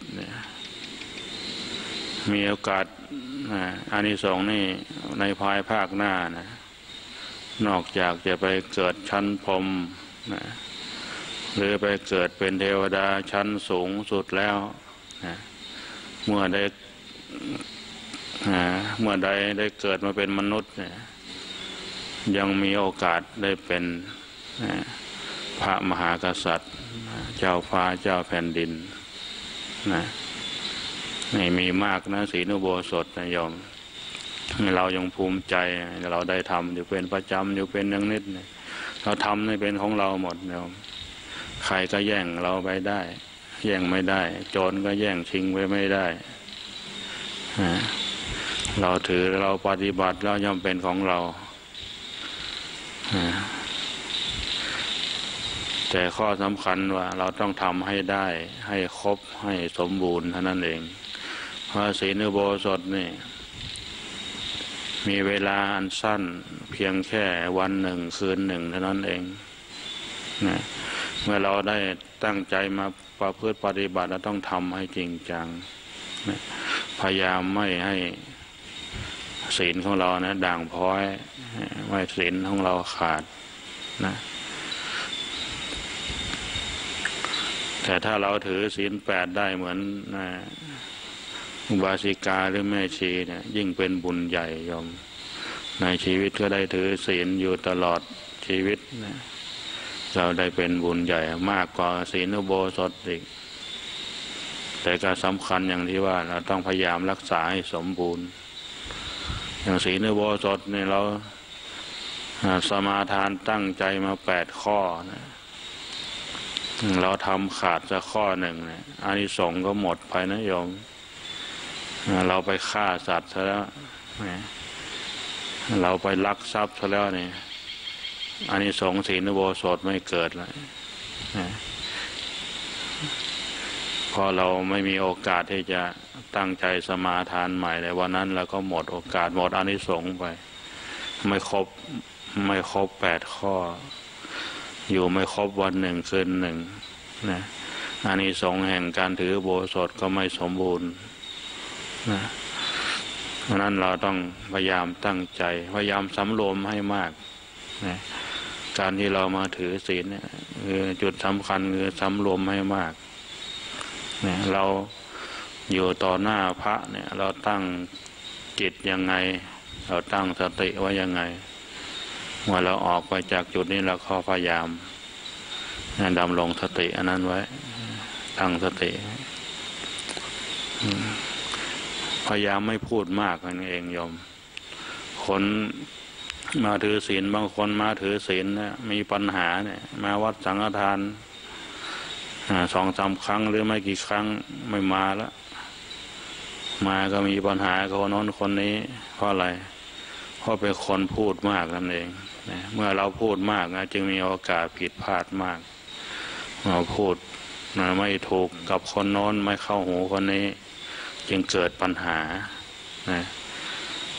มีโอกาสอานิสงส์นี่ในภายภาคหน้านอกจากจะไปเกิดชั้นพรหมหรือไปเกิดเป็นเทวดาชั้นสูงสุดแล้วเมื่อใดได้เกิดมาเป็นมนุษย์ยังมีโอกาสได้เป็นพระมหากษัตริย์เจ้าฟ้าเจ้าแผ่นดินนี่มีมากนะศีลอุโบสถนะโยมเรายังภูมิใจเราได้ทำอยู่เป็นประจำอยู่เป็นอย่างนิดเราทำในเป็นของเราหมดโยมใครก็แย่งเราไปได้แย่งไม่ได้โจรก็แย่งชิงไปไม่ได้เราถือเราปฏิบัติแล้วย่อมเป็นของเราแต่ข้อสำคัญว่าเราต้องทำให้ได้ให้ครบให้สมบูรณ์เท่านั้นเองเพราะศีลอุโบสถนี่มีเวลาอันสั้นเพียงแค่วันหนึ่งคืนหนึ่งเท่านั้นเองเมื่อเราได้ตั้งใจมาประพฤติปฏิบัติเราต้องทำให้จริงจังพยายามไม่ให้ศีลของเรานะด่างพร้อยไม่ศีลของเราขาดนะแต่ถ้าเราถือศีล8ได้เหมือนอุบาสิกาหรือแม่ชีเนี่ยยิ่งเป็นบุญใหญ่โยมในชีวิตก็ได้ถือศีลอยู่ตลอดชีวิตนะเราได้เป็นบุญใหญ่มากกว่าศีลอุโบสถอีกแต่การสำคัญอย่างที่ว่าเราต้องพยายามรักษาให้สมบูรณ์อย่างศีลอุโบสถเนี่ยเราสมาทานตั้งใจมา8 ข้อนะเราทำขาดสักข้อหนึ่งเนี่ยอานิสงส์ก็หมดไปนะโยมเราไปฆ่าสัตว์ซะแล้วเราไปลักทรัพย์ซะแล้วเนี่ยอานิสงส์ศีลอุโบสถไม่เกิดเลยพอเราไม่มีโอกาสที่จะตั้งใจสมาทานใหม่ในวันนั้นเราก็หมดโอกาสหมดอานิสงส์ไปไม่ครบ8 ข้ออยู่ไม่ครบวันหนึ่งคืนหนึ่งนะอานิสงส์แห่งการถืออุโบสถก็ไม่สมบูรณ์นะเพราะนั้นเราต้องพยายามตั้งใจพยายามสำรวมให้มากนะการที่เรามาถือศีลเนี่ยคือจุดสำคัญคือสำรวมให้มากนะเราอยู่ต่อหน้าพระเนี่ยเราตั้งจิตยังไงเราตั้งสติไว้ยังไงเมื่อเราออกไปจากจุดนี้เราก็พยายามดำรงสติอันนั้นไว้ตั้งสติพยายามไม่พูดมากนั่นเองโยมคนมาถือศีลบางคนมาถือศีลเนี่ยมีปัญหาเนี่ยมาวัดสังฆทาน2-3 ครั้งหรือไม่กี่ครั้งไม่มาแล้วมาก็มีปัญหากับคนโน้นคนนี้เพราะอะไรเพราะเป็นคนพูดมากนั่นเองเมื่อเราพูดมากจึงมีโอกาสผิดพลาดมากเราพูดไม่ถูกกับคนโน้นไม่เข้าหูคนนี้จึงเกิดปัญหา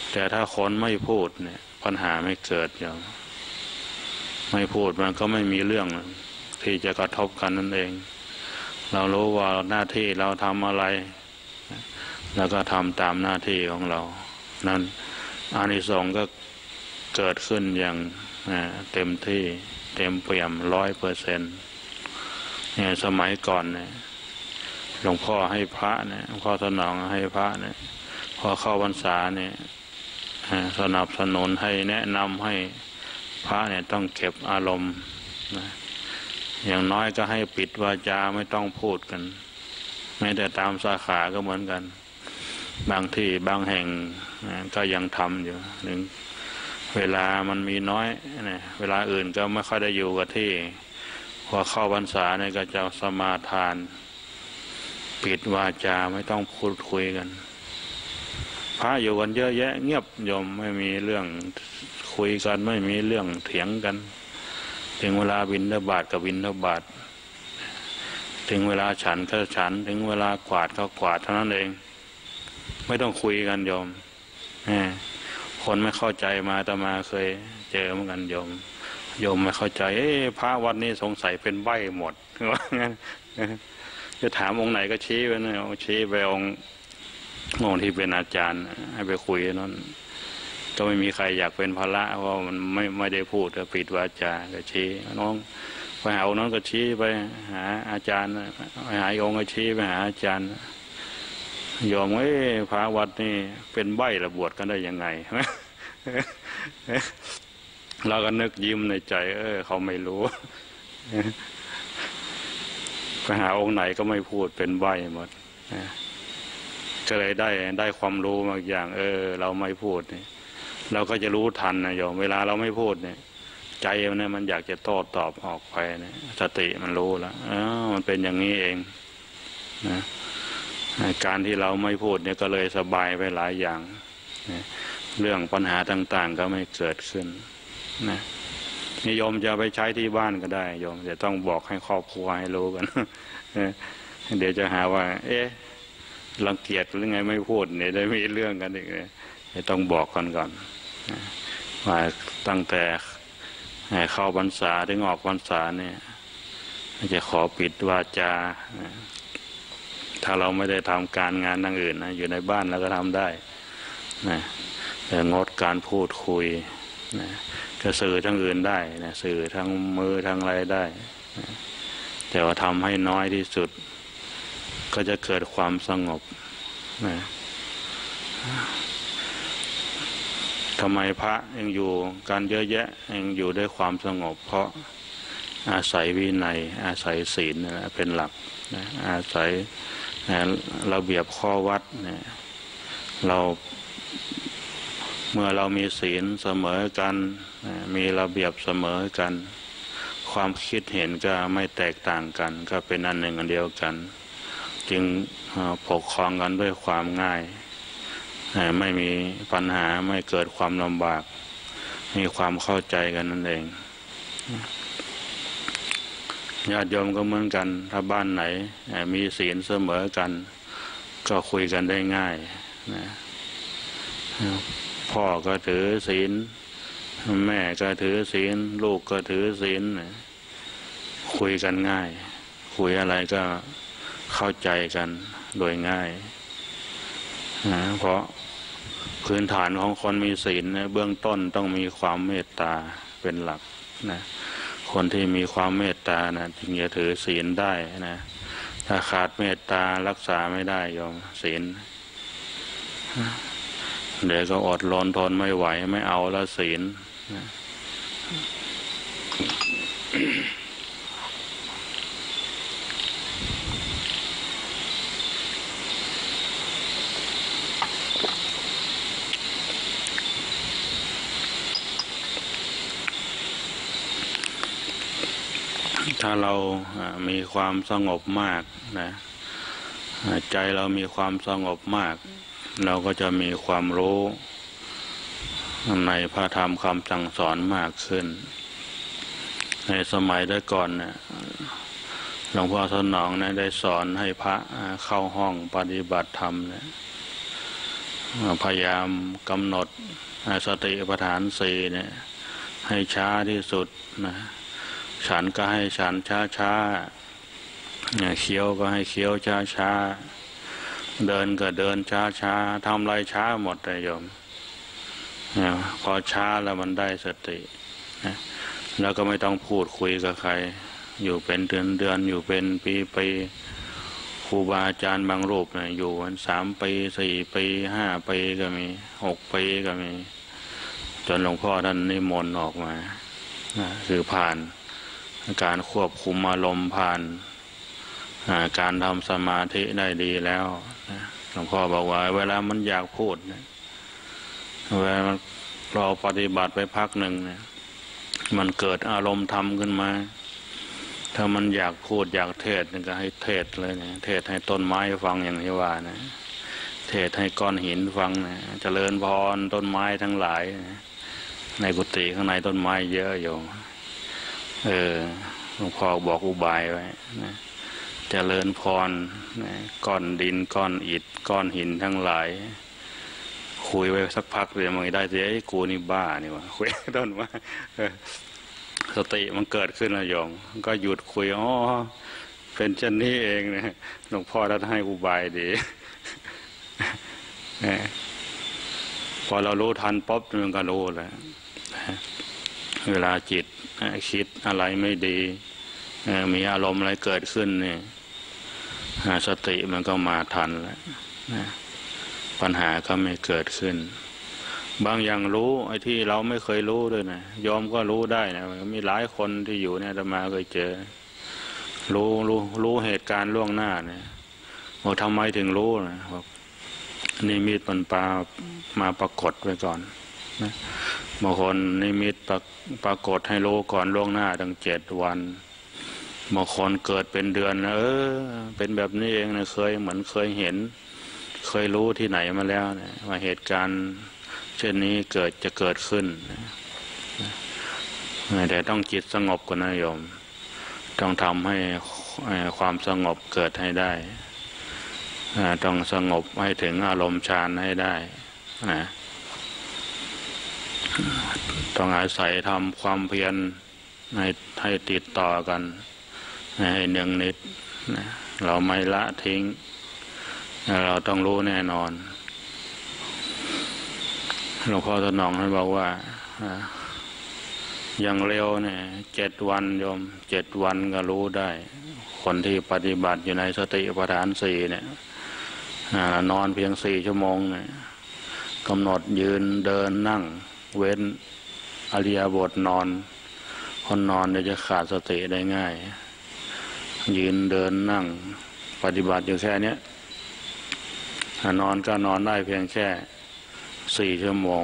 แต่ถ้าคนไม่พูดเนี่ยปัญหาไม่เกิดอย่างไม่พูดมันก็ไม่มีเรื่องที่จะกระทบกันนั่นเองเรารู้ว่าหน้าที่เราทำอะไรแล้วก็ทำตามหน้าที่ของเรานั้นอานิสงส์ก็เกิดขึ้นอย่างเต็มที่เต็มเปี่ยม100%เนี่ยสมัยก่อนเนี่ยหลวงพ่อให้พระเนี่ยหลวงพ่อสนองให้พระเนี่ยพอเข้าพรรษาเนี่ยสนับสนุนให้แนะนำให้พระเนี่ยต้องเก็บอารมณ์นะอย่างน้อยก็ให้ปิดวาจาไม่ต้องพูดกันแม้แต่ตามสาขาก็เหมือนกันบางที่บางแห่งก็ยังทำอยู่หนึ่งเวลามันมีน้อยนะเวลาอื่นก็ไม่ค่อยได้อยู่กับที่พอเข้าพรรษาเนี่ยก็จะสมาทานปิดวาจาไม่ต้องพูดคุยกันพระอยู่กันเยอะแยะเงียบโยมไม่มีเรื่องคุยกันไม่มีเรื่องเถียงกันถึงเวลาบิณฑบาตก็บิณฑบาตถึงเวลาฉันก็ฉันถึงเวลากวาดก็กวาดเท่านั้นเองไม่ต้องคุยกันโยมคนไม่เข้าใจมาอาตมาเคยเจอเหมือนกันโยมไม่เข้าใจพระวัดนี้สงสัยเป็นใบ้หมดว่างั้นจะถามองค์ไหนก็ชี้ไปนะชี้ไปองค์ที่เป็นอาจารย์ให้ไปคุยนั้นก็ไม่มีใครอยากเป็นภาระเพราะมันไม่ได้พูดก็ปิดวาจาก็ชี้น้องไปหาองค์นั้นก็ชี้ไปหาอาจารย์ไปหาองค์ก็ชี้ไปหาอาจารย์ยอมพระวัดนี่เป็นใบ้ระบวชกันได้ยังไงเราก็นึกยิ้มในใจเขาไม่รู้ไปหาองค์ไหนก็ไม่พูดเป็นใบ้หมดก็เลยได้ความรู้บางอย่างเราไม่พูดนี่เราก็จะรู้ทันนะโยมเวลาเราไม่พูดเนี่ยใจมันอยากจะโต้ตอบออกไปเนี่ยสติมันรู้แล้วมันเป็นอย่างนี้เองนะการที่เราไม่พูดเนี่ยก็เลยสบายไปหลายอย่างเรื่องปัญหาต่างๆก็ไม่เกิดขึ้นนะนิยมจะไปใช้ที่บ้านก็ได้โยมจะต้องบอกให้ครอบครัวให้รู้กันเดี๋ยวจะหาว่ารังเกียจหรือไงไม่พูดเนี่ยได้มีเรื่องกันอีกเลยต้องบอกกันก่อนว่าตั้งแต่เข้าพรรษาถึงออกพรรษาเนี่ยจะขอปิดวาจาถ้าเราไม่ได้ทำการงานทั้งอื่นนะอยู่ในบ้านเราก็ทำได้นะแต่งดการพูดคุยนะจะสื่อทั้งอื่นได้นะสื่อทั้งมือทั้งอะไรได้นะแต่ว่าทำให้น้อยที่สุดก็จะเกิดความสงบนะทำไมพระยังอยู่การเยอะแยะยังอยู่ด้วยความสงบเพราะอาศัยวินัยอาศัยศีลนะเป็นหลักนะอาศัยระเบียบข้อวัดเนี่ยเราเมื่อเรามีศีลเสมอกันมีระเบียบเสมอกันความคิดเห็นก็ไม่แตกต่างกันก็เป็นอันหนึ่งอันเดียวกันจึงปกครองกันด้วยความง่ายไม่มีปัญหาไม่เกิดความลำบากมีความเข้าใจกันนั่นเองญาติโยมก็เหมือนกันถ้าบ้านไหนมีศีลเสมอกันก็คุยกันได้ง่ายนะพ่อก็ถือศีลแม่ก็ถือศีลลูกก็ถือศีลคุยกันง่ายคุยอะไรก็เข้าใจกันโดยง่ายเพราะพื้นฐานของคนมีศีลเบื้องต้นต้องมีความเมตตาเป็นหลักนะคนที่มีความเมตตานะจึงจะถือศีลได้นะถ้าขาดเมตตารักษาไม่ได้โยมศีลเดี๋ยวก็อดรนทนไม่ไหวไม่เอาแล้วศีลนะถ้าเรามีความสงบมากนะใจเรามีความสงบมากเราก็จะมีความรู้ในพระธรรมคำสั่งสอนมากขึ้นในสมัยก่อนเนี่ยหลวงพ่อสนองได้สอนให้พระเข้าห้องปฏิบัติธรรมเนี่ยพยายามกำหนดสติปัฏฐานสี่เนี่ยให้ช้าที่สุดนะฉันก็ให้ฉันช้าเคี้ยวก็ให้เคี้ยวช้าเดินก็เดินช้าทำอะไรช้าหมดเลยโยมพอช้าแล้วมันได้สตินะแล้วก็ไม่ต้องพูดคุยกับใครอยู่เป็นเดือนอยู่เป็นปีครูบาอาจารย์บางรูปเนี่ยอยู่กัน3 ปี4 ปี5 ปีก็มี6 ปีก็มีจนหลวงพ่อท่านนิมนต์ออกมาคือผ่านการควบคุมอารมณ์ผ่านการทำสมาธิได้ดีแล้วหลวงพ่อบอกว่าเวลามันอยากพูดเวลาเราปฏิบัติไปพักหนึ่งเนี่ยมันเกิดอารมณ์ธรรมขึ้นมาถ้ามันอยากพูดอยากเทศน์ก็ให้เทศน์เลยเนี่ยเทศน์ให้ต้นไม้ฟังอย่างที่ว่านะเทศน์ให้ก้อนหินฟังนะเจริญพรต้นไม้ทั้งหลายในกุฏิข้างในต้นไม้เยอะอยู่หลวงพ่อบอกอุบายไว้นะเจริญพรนะก้อนดินก้อนอิฐก้อนหินทั้งหลายคุยไว้สักพักเดี๋ยวมันได้เดี๋ยวไอ้กูนี่บ้านี่วะคุยต้นไม้สติมันเกิดขึ้นแล้วโยมก็หยุดคุยเป็นเช่นนี้เองนะหลวงพ่อท่านให้อุบายดีพอเรารู้ทันป๊อบมันก็รู้แล้วเวลาจิตคิดอะไรไม่ดีมีอารมณ์อะไรเกิดขึ้นเนี่ยสติมันก็มาทันแล้วปัญหาก็ไม่เกิดขึ้นบางอย่างรู้ไอ้ที่เราไม่เคยรู้ด้วยนะยอมก็รู้ได้นะมีหลายคนที่อยู่เนี่ยอาตมาเคยเจอรู้เหตุการณ์ล่วงหน้าเนี่ยบอกทำไมถึงรู้นะบอกนิมิตมันมาปรากฏไว้ก่อนนะบางคนนิมิตปรากฏให้รู้ก่อนล่วงหน้าตั้ง7 วันบางคนเกิดเป็นเดือนนะเป็นแบบนี้เองนะเหมือนเคยเห็นเคยรู้ที่ไหนมาแล้วนะว่าเหตุการณ์เช่นนี้จะเกิดขึ้นแต่ต้องจิตสงบก่อนนะโยมต้องทำให้ความสงบเกิดให้ได้ต้องสงบให้ถึงอารมณ์ฌานให้ได้นะต้องอาศัยทำความเพียรให้ติดต่อกันให้เนืองนิดนะเราไม่ละทิ้งเราต้องรู้แน่นอนหลวงพ่อสนองท่านบอกว่าอย่างเร็วเนี่ย7 วันโยม7 วันก็รู้ได้คนที่ปฏิบัติอยู่ในสติปัฏฐาน4เนี่ยนอนเพียง4 ชั่วโมงเนี่ยกำหนดยืนเดินนั่งเว้นอริยบทนอนคนนอนเนี่ยจะขาดสติได้ง่ายยืนเดินนั่งปฏิบัติอยู่แค่นี้นอนก็นอนได้เพียงแค่4 ชั่วโมง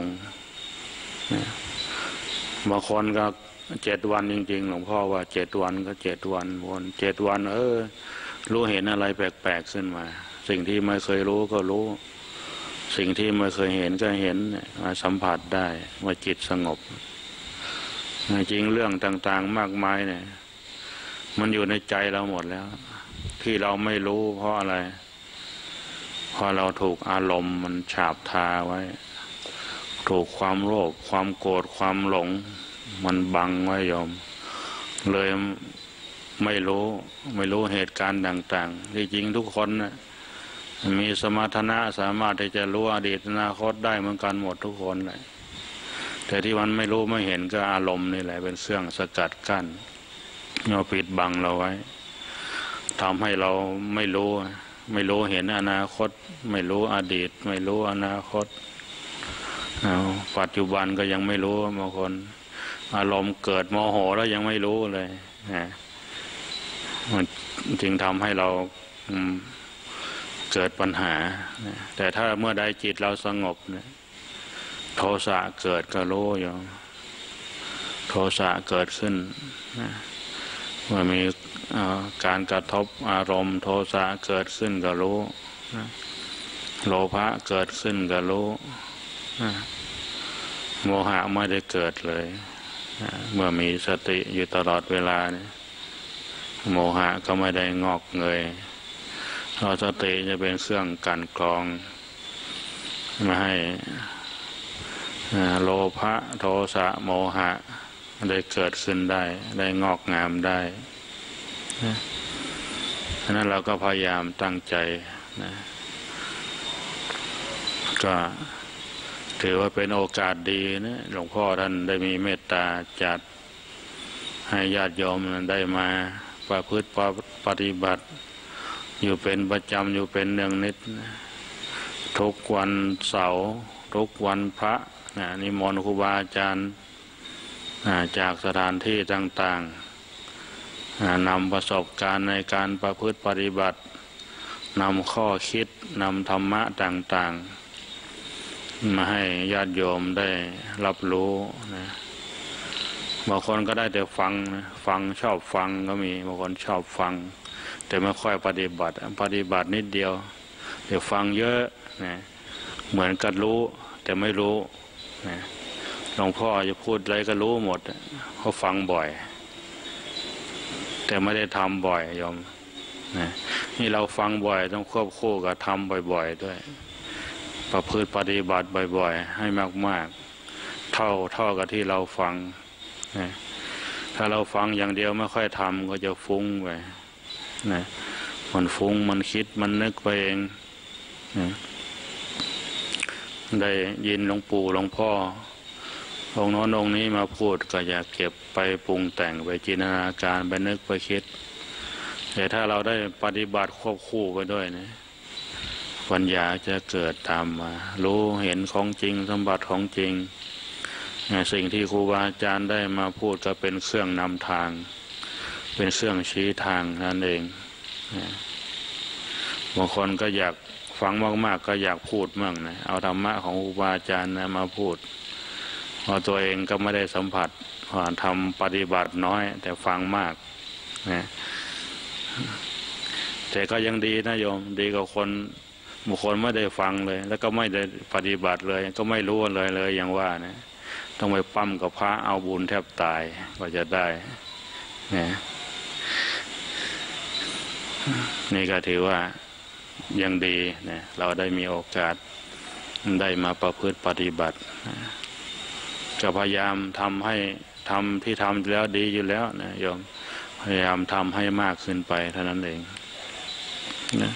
บางคนก็7 วันจริงๆหลวงพ่อว่า7 วันก็7 วันวน7 วันรู้เห็นอะไรแปลกๆขึ้นมาสิ่งที่ไม่เคยรู้ก็รู้สิ่งที่ไม่เคยเห็นก็เห็นมาสัมผัสได้ว่าจิตสงบจริงเรื่องต่างๆมากมายเนี่ยมันอยู่ในใจเราหมดแล้วที่เราไม่รู้เพราะอะไรเพราะเราถูกอารมณ์มันฉาบทาไว้ถูกความโลภความโกรธความหลงมันบังไว้โยมเลยไม่รู้เหตุการณ์ต่างๆที่จริงทุกคนนะมีสมรรถนะสามารถที่จะรู้อดีตอนาคตได้เหมือนกันหมดทุกคนเลยแต่ที่มันไม่รู้ไม่เห็นก็อารมณ์นี่แหละเป็นเครื่องสกัดกั้นเราปิดบังเราไว้ทำให้เราไม่รู้เห็นอนาคตไม่รู้อดีตไม่รู้อนาคตปัจจุบันก็ยังไม่รู้บางคนอารมณ์เกิดโมโหแล้วยังไม่รู้เลยมันจึงทำให้เราเกิดปัญหาแต่ถ้าเมื่อใดจิตเราสงบโทสะเกิดก็รู้อยู่โทสะเกิดขึ้นเมื่อมีการกระทบอารมณ์โทสะเกิดขึ้นก็รู้โลภะเกิดขึ้นก็รู้โมหะไม่ได้เกิดเลยเมื่อมีสติอยู่ตลอดเวลาโมหะก็ไม่ได้งอกเงยเพราะสติจะเป็นเครื่องกันกรองไม่ให้โลภะโทสะโมหะได้เกิดขึ้นได้งอกงามได้ฉะนั้นเราก็พยายามตั้งใจนะก็ถือว่าเป็นโอกาสดีนะหลวงพ่อท่านได้มีเมตตาจัดให้ญาติโยมได้มาประพฤติปฏิบัติอยู่เป็นประจำอยู่เป็นเนืองนิดทุกวันเสาร์ทุกวันพระนิมนต์ครูบาอาจารย์จากสถานที่ต่างๆนำประสบการณ์ในการประพฤติปฏิบัตินำข้อคิดนำธรรมะต่างๆมาให้ญาติโยมได้รับรู้นะบางคนก็ได้แต่ฟังนะฟังชอบฟังก็มีบางคนชอบฟังแต่ไม่ค่อยปฏิบัตินิดเดียวเดี๋ยวฟังเยอะนะเหมือนกันรู้แต่ไม่รู้นะหลวงพ่อจะพูดอะไรก็รู้หมดเขาฟังบ่อยแต่ไม่ได้ทำบ่อยโยมนะนี่เราฟังบ่อยต้องควบคู่กับทำบ่อยๆด้วยประพฤติปฏิบัติบ่อยๆให้มากๆเท่ากับที่เราฟังนะถ้าเราฟังอย่างเดียวไม่ค่อยทำก็จะฟุ้งไปนะมันฟุ้งมันคิดมันนึกไปเองนะได้ยินหลวงปู่หลวงพ่อองค์โน้นองค์นี้มาพูดก็อย่าเก็บไปปรุงแต่งไปจินตนาการไปนึกไปคิดแต่ถ้าเราได้ปฏิบัติควบคู่ไปด้วยนะปัญญาจะเกิดตามมารู้เห็นของจริงสัมผัสของจริงสิ่งที่ครูบาอาจารย์ได้มาพูดก็เป็นเครื่องนำทางเป็นเครื่องชี้ทางนั่นเองบางคนก็อยากฟังมากๆก็อยากพูดมั่งนะเอาธรรมะของครูบาอาจารย์นะมาพูดพอตัวเองก็ไม่ได้สัมผัสทำปฏิบัติน้อยแต่ฟังมากนะแต่ก็ยังดีนะโยมดีกว่าบุคคลไม่ได้ฟังเลยแล้วก็ไม่ได้ปฏิบัติเลยก็ไม่รู้เลยอย่างว่านะต้องไปปั้มกับพระเอาบุญแทบตายกว่าจะได้นะนี่ก็ถือว่ายังดีนะเราได้มีโอกาสได้มาประพฤติปฏิบัติก็พยายามทำที่ทำแล้วดีอยู่แล้วนะโยมพยายามทำให้มากขึ้นไปเท่านั้นเองนะ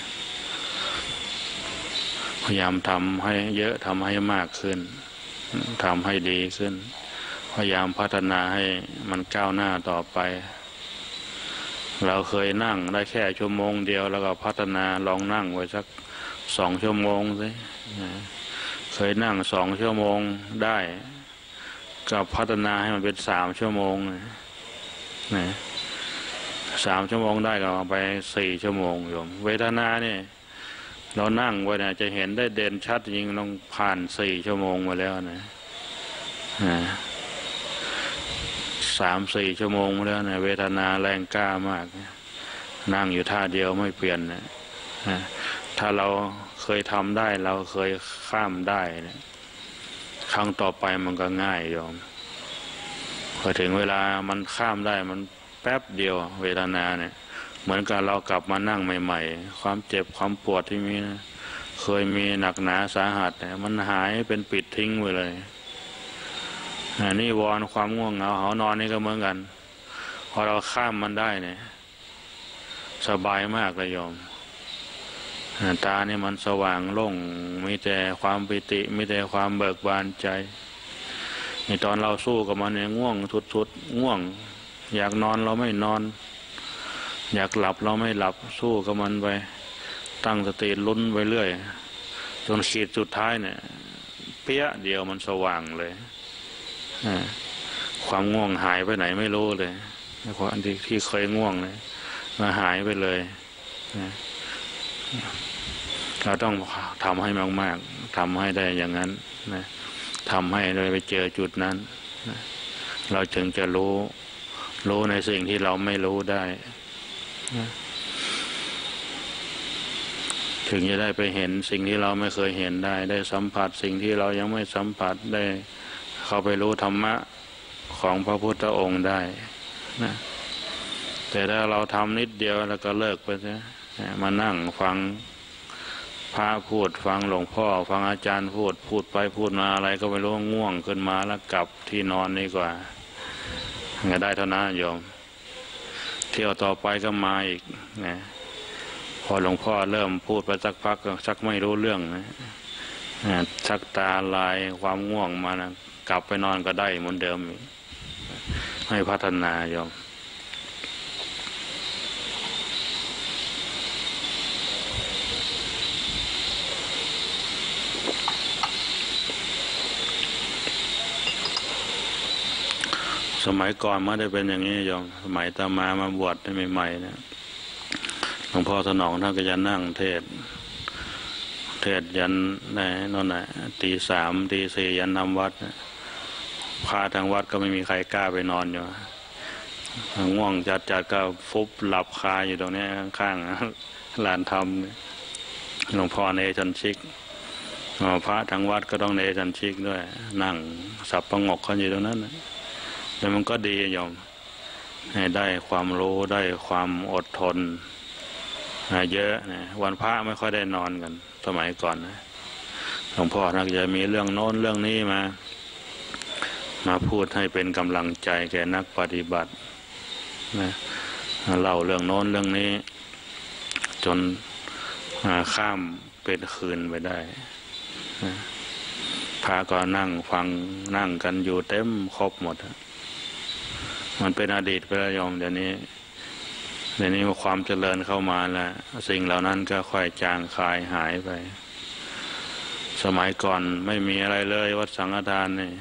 พยายามทำให้เยอะทำให้มากขึ้นทำให้ดีขึ้นพยายามพัฒนาให้มันก้าวหน้าต่อไปเราเคยนั่งได้แค่ชั่วโมงเดียวแล้วก็พัฒนาลองนั่งไว้สัก2 ชั่วโมงสิเคยนั่ง2 ชั่วโมงได้ก็พัฒนาให้มันเป็น3 ชั่วโมงนะ3 ชั่วโมงได้ก็เอาไป4 ชั่วโมงโยมเวทนาเนี่ยเรานั่งไว้เนี่ยจะเห็นได้เด่นชัดจริงต้องผ่าน4 ชั่วโมงมาแล้วนะ3-4 ชั่วโมงมาแล้วนะเวทนาแรงกล้ามากนั่งอยู่ท่าเดียวไม่เปลี่ยนนะถ้าเราเคยทำได้เราเคยข้ามได้นะครั้งต่อไปมันก็ง่ายโยมพอถึงเวลามันข้ามได้มันแป๊บเดียวเวทนาเนี่ยเหมือนกับเรากลับมานั่งใหม่ๆความเจ็บความปวดที่มีนะเคยมีหนักหนาสาหัสเนี่ยมันหายเป็นปิดทิ้งไปเลยนี่วอนความง่วงเหงาหานอนนี่ก็เหมือนกันพอเราข้ามมันได้เนี่ยสบายมากเลยโยมตาเนี่ยมันสว่างโล่งมีแต่ความปิติมีแต่ความเบิกบานใจในตอนเราสู้กับมันเนี่ยง่วงทุดง่วงอยากนอนเราไม่นอนอยากหลับเราไม่หลับสู้กับมันไปตั้งสติลุ้นไปเรื่อยจนขีดสุดท้ายเนี่ยเปี้ยเดียวมันสว่างเลยความง่วงหายไปไหนไม่รู้เลยความที่เคยง่วงเลยมาหายไปเลยเราต้องทำให้มากๆทำให้ได้อย่างนั้นนะทำให้เลยไปเจอจุดนั้นนะเราจึงจะรู้ในสิ่งที่เราไม่รู้ได้นะถึงจะได้ไปเห็นสิ่งที่เราไม่เคยเห็นได้สัมผัสสิ่งที่เรายังไม่สัมผัสได้เข้าไปรู้ธรรมะของพระพุทธองค์ได้นะแต่ถ้าเราทำนิดเดียวแล้วก็เลิกไปซะมานั่งฟังพระพูดฟังหลวงพ่อฟังอาจารย์พูดไปพูดมาอะไรก็ไม่รู้ง่วงขึ้นมาแล้วกลับที่นอนนี่กว่าก็ได้เท่านั้นโยมเที่ยวต่อไปก็มาอีกนะพอหลวงพ่อเริ่มพูดไปสักพักก็ชักไม่รู้เรื่องนะชักตาลายความง่วงมานะกลับไปนอนก็ได้เหมือนเดิมไม่พัฒนาโยมสมัยก่อนไม่ได้เป็นอย่างนี้โยมสมัยตามาบวชใหม่ๆเนี่ยหลวงพ่อสนองท่านก็จะนั่งเทศยันนั่นน่ะตีสามตีสี่ยันทำวัดพาทางวัดก็ไม่มีใครกล้าไปนอนอยู่ง่วงจัดก็ฟุบหลับคาอยู่ตรงนี้ข้างๆลานธรรมหลวงพ่อเนชันชิกพระทางวัดก็ต้องเนชันชิกด้วยนั่งสับประงกกันอยู่ตรงนั้นแต่มันก็ดีโยมให้ได้ความรู้ได้ความอดทนเยอะนะวันพระไม่ค่อยได้นอนกันสมัยก่อนนะหลวงพ่อนักจะมีเรื่องโน้นเรื่องนี้มาพูดให้เป็นกำลังใจแก่นักปฏิบัตินะเล่าเรื่องโน้นเรื่องนี้จนข้ามเป็นคืนไปได้นะพระก็นั่งฟังนั่งกันอยู่เต็มครบหมดมันเป็นอดีตไปแล้วโยมเดี๋ยวนี้ความเจริญเข้ามาแล้วสิ่งเหล่านั้นก็ค่อยจางคลายหายไปสมัยก่อนไม่มีอะไรเลยวัดสังฆทานนี่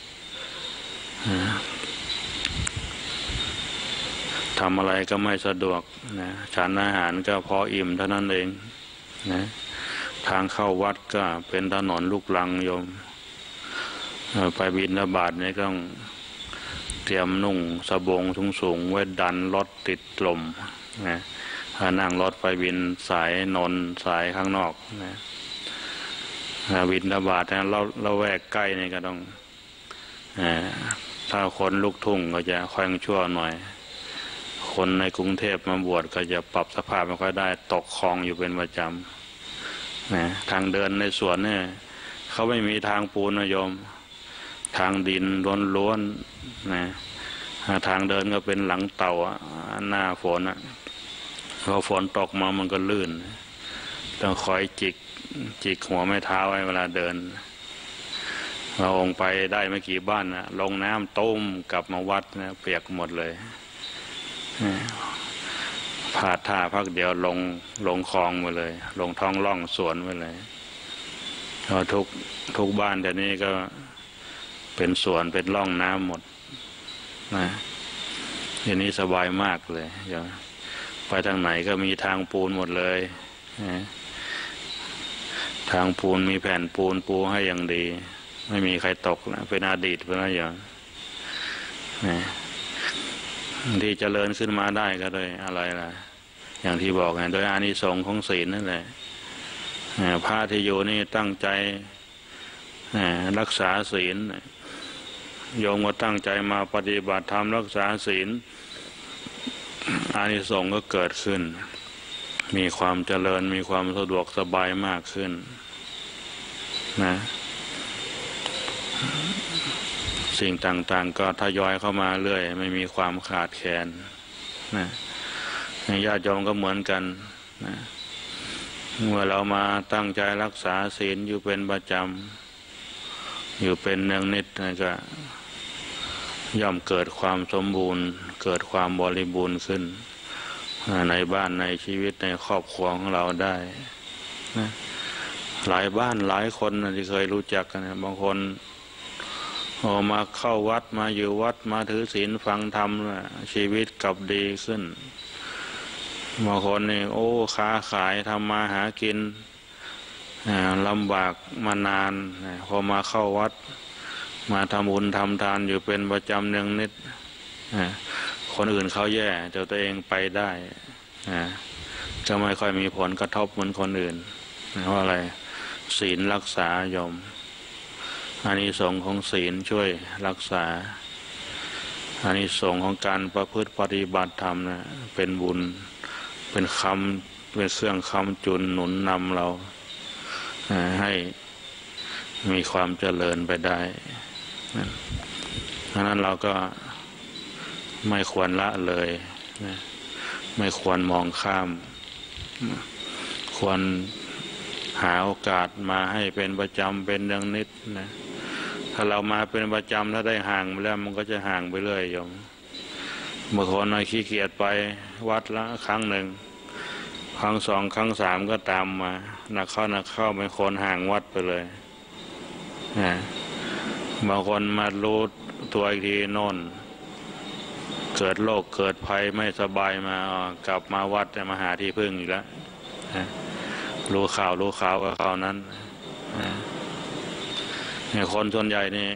ทำอะไรก็ไม่สะดวกนะฉันอาหารก็พออิ่มเท่านั้นเองนะทางเข้าวัดก็เป็นถนนลูกรังโยมไปบิณฑบาตนี่ต้องเตรียมนุ่งสบงสูงไว้ดันรถติดลมนะนั่งรถไปบินสายนนสายข้างนอกนะบิณฑบาตเราแวกใกล้นี่ก็ต้องถ้าคนลูกทุ่งก็จะค่อยชั่วหน่อยคนในกรุงเทพมาบวชก็จะปรับสภาพไม่ค่อยได้ตกคลองอยู่เป็นประจำนะทางเดินในสวนเนี่ยเขาไม่มีทางปูนนะโยมทางดินล้วนๆนะทางเดินก็เป็นหลังเต่าหน้าฝนพอฝนตกมามันก็ลื่นต้องคอยจิกหัวไม้เท้าไว้เวลาเดินเราลงไปได้ไม่กี่บ้านนะลงน้ำต้มกลับมาวัดนะเปียกหมดเลยพาดท่าพักเดียวลงคลองไปเลยลงท้องร่องสวนไปเลยทุกบ้านแต่นี้ก็เป็นสวนเป็นร่องน้ำหมดนะทีนี้สบายมากเลยไปทางไหนก็มีทางปูนหมดเลยนะทางปูนมีแผ่นปูนปูให้อย่างดีไม่มีใครตกนะเป็นอดีตไปแล้วอย่างนะที่เจริญขึ้นมาได้ก็โดยอะไรล่ะอย่างที่บอกไงโดยอานิสงส์ของศีลนั่นแหละพระที่อยู่นี่ตั้งใจรักษาศีลโยมก็ตั้งใจมาปฏิบัติธรรมรักษาศีลอานิสงส์ก็เกิดขึ้นมีความเจริญมีความสะดวกสบายมากขึ้นนะสิ่งต่างๆก็ทยอยเข้ามาเรื่อยไม่มีความขาดแคลนนะญาติโยมก็เหมือนกันนะเมื่อเรามาตั้งใจรักษาศีลอยู่เป็นประจำอยู่เป็นเนืองนิดก็ย่อมเกิดความสมบูรณ์เกิดความบริบูรณ์ขึ้นในบ้านในชีวิตในครอบครัวของเราได้นะหลายบ้านหลายคนที่เคยรู้จักกันบางคนมาเข้าวัดมาอยู่วัดมาถือศีลฟังธรรมชีวิตกลับดีขึ้นบางคนนี่ค้าขายทำมาหากินลำบากมานานพอมาเข้าวัดมาทำบุญทำทานอยู่เป็นประจำเนืองนิดคนอื่นเขาแย่แต่ตัวเองไปได้จะไม่ค่อยมีผลกระทบเหมือนคนอื่นเพราะอะไรศีลรักษาโยมอานิสงส์ของศีลช่วยรักษาอานิสงส์ของการประพฤติปฏิบัติธรรมนะเป็นบุญเป็นเครื่องค้ำจุนหนุนนำเราให้มีความเจริญไปได้เพราะนั้นเราก็ไม่ควรละเลยไม่ควรมองข้ามควรหาโอกาสมาให้เป็นประจำเป็นเนืองนิดนะถ้าเรามาเป็นประจำถ้าได้ห่างไปแล้วมันก็จะห่างไปเรื่อยโยมบางคนขี้เกียจไปวัดละครั้งหนึ่งครั้งสองครั้งสามก็ตามมานักเข้าเป็นคนห่างวัดไปเลยบางคนมารู้ตัวอีกทีโน่นเกิดโรคเกิดภัยไม่สบายมากลับมาวัดมาหาที่พึ่งอีกแล้วรู้ข่าวก็ข่าวนั้นคนส่วนใหญ่นี่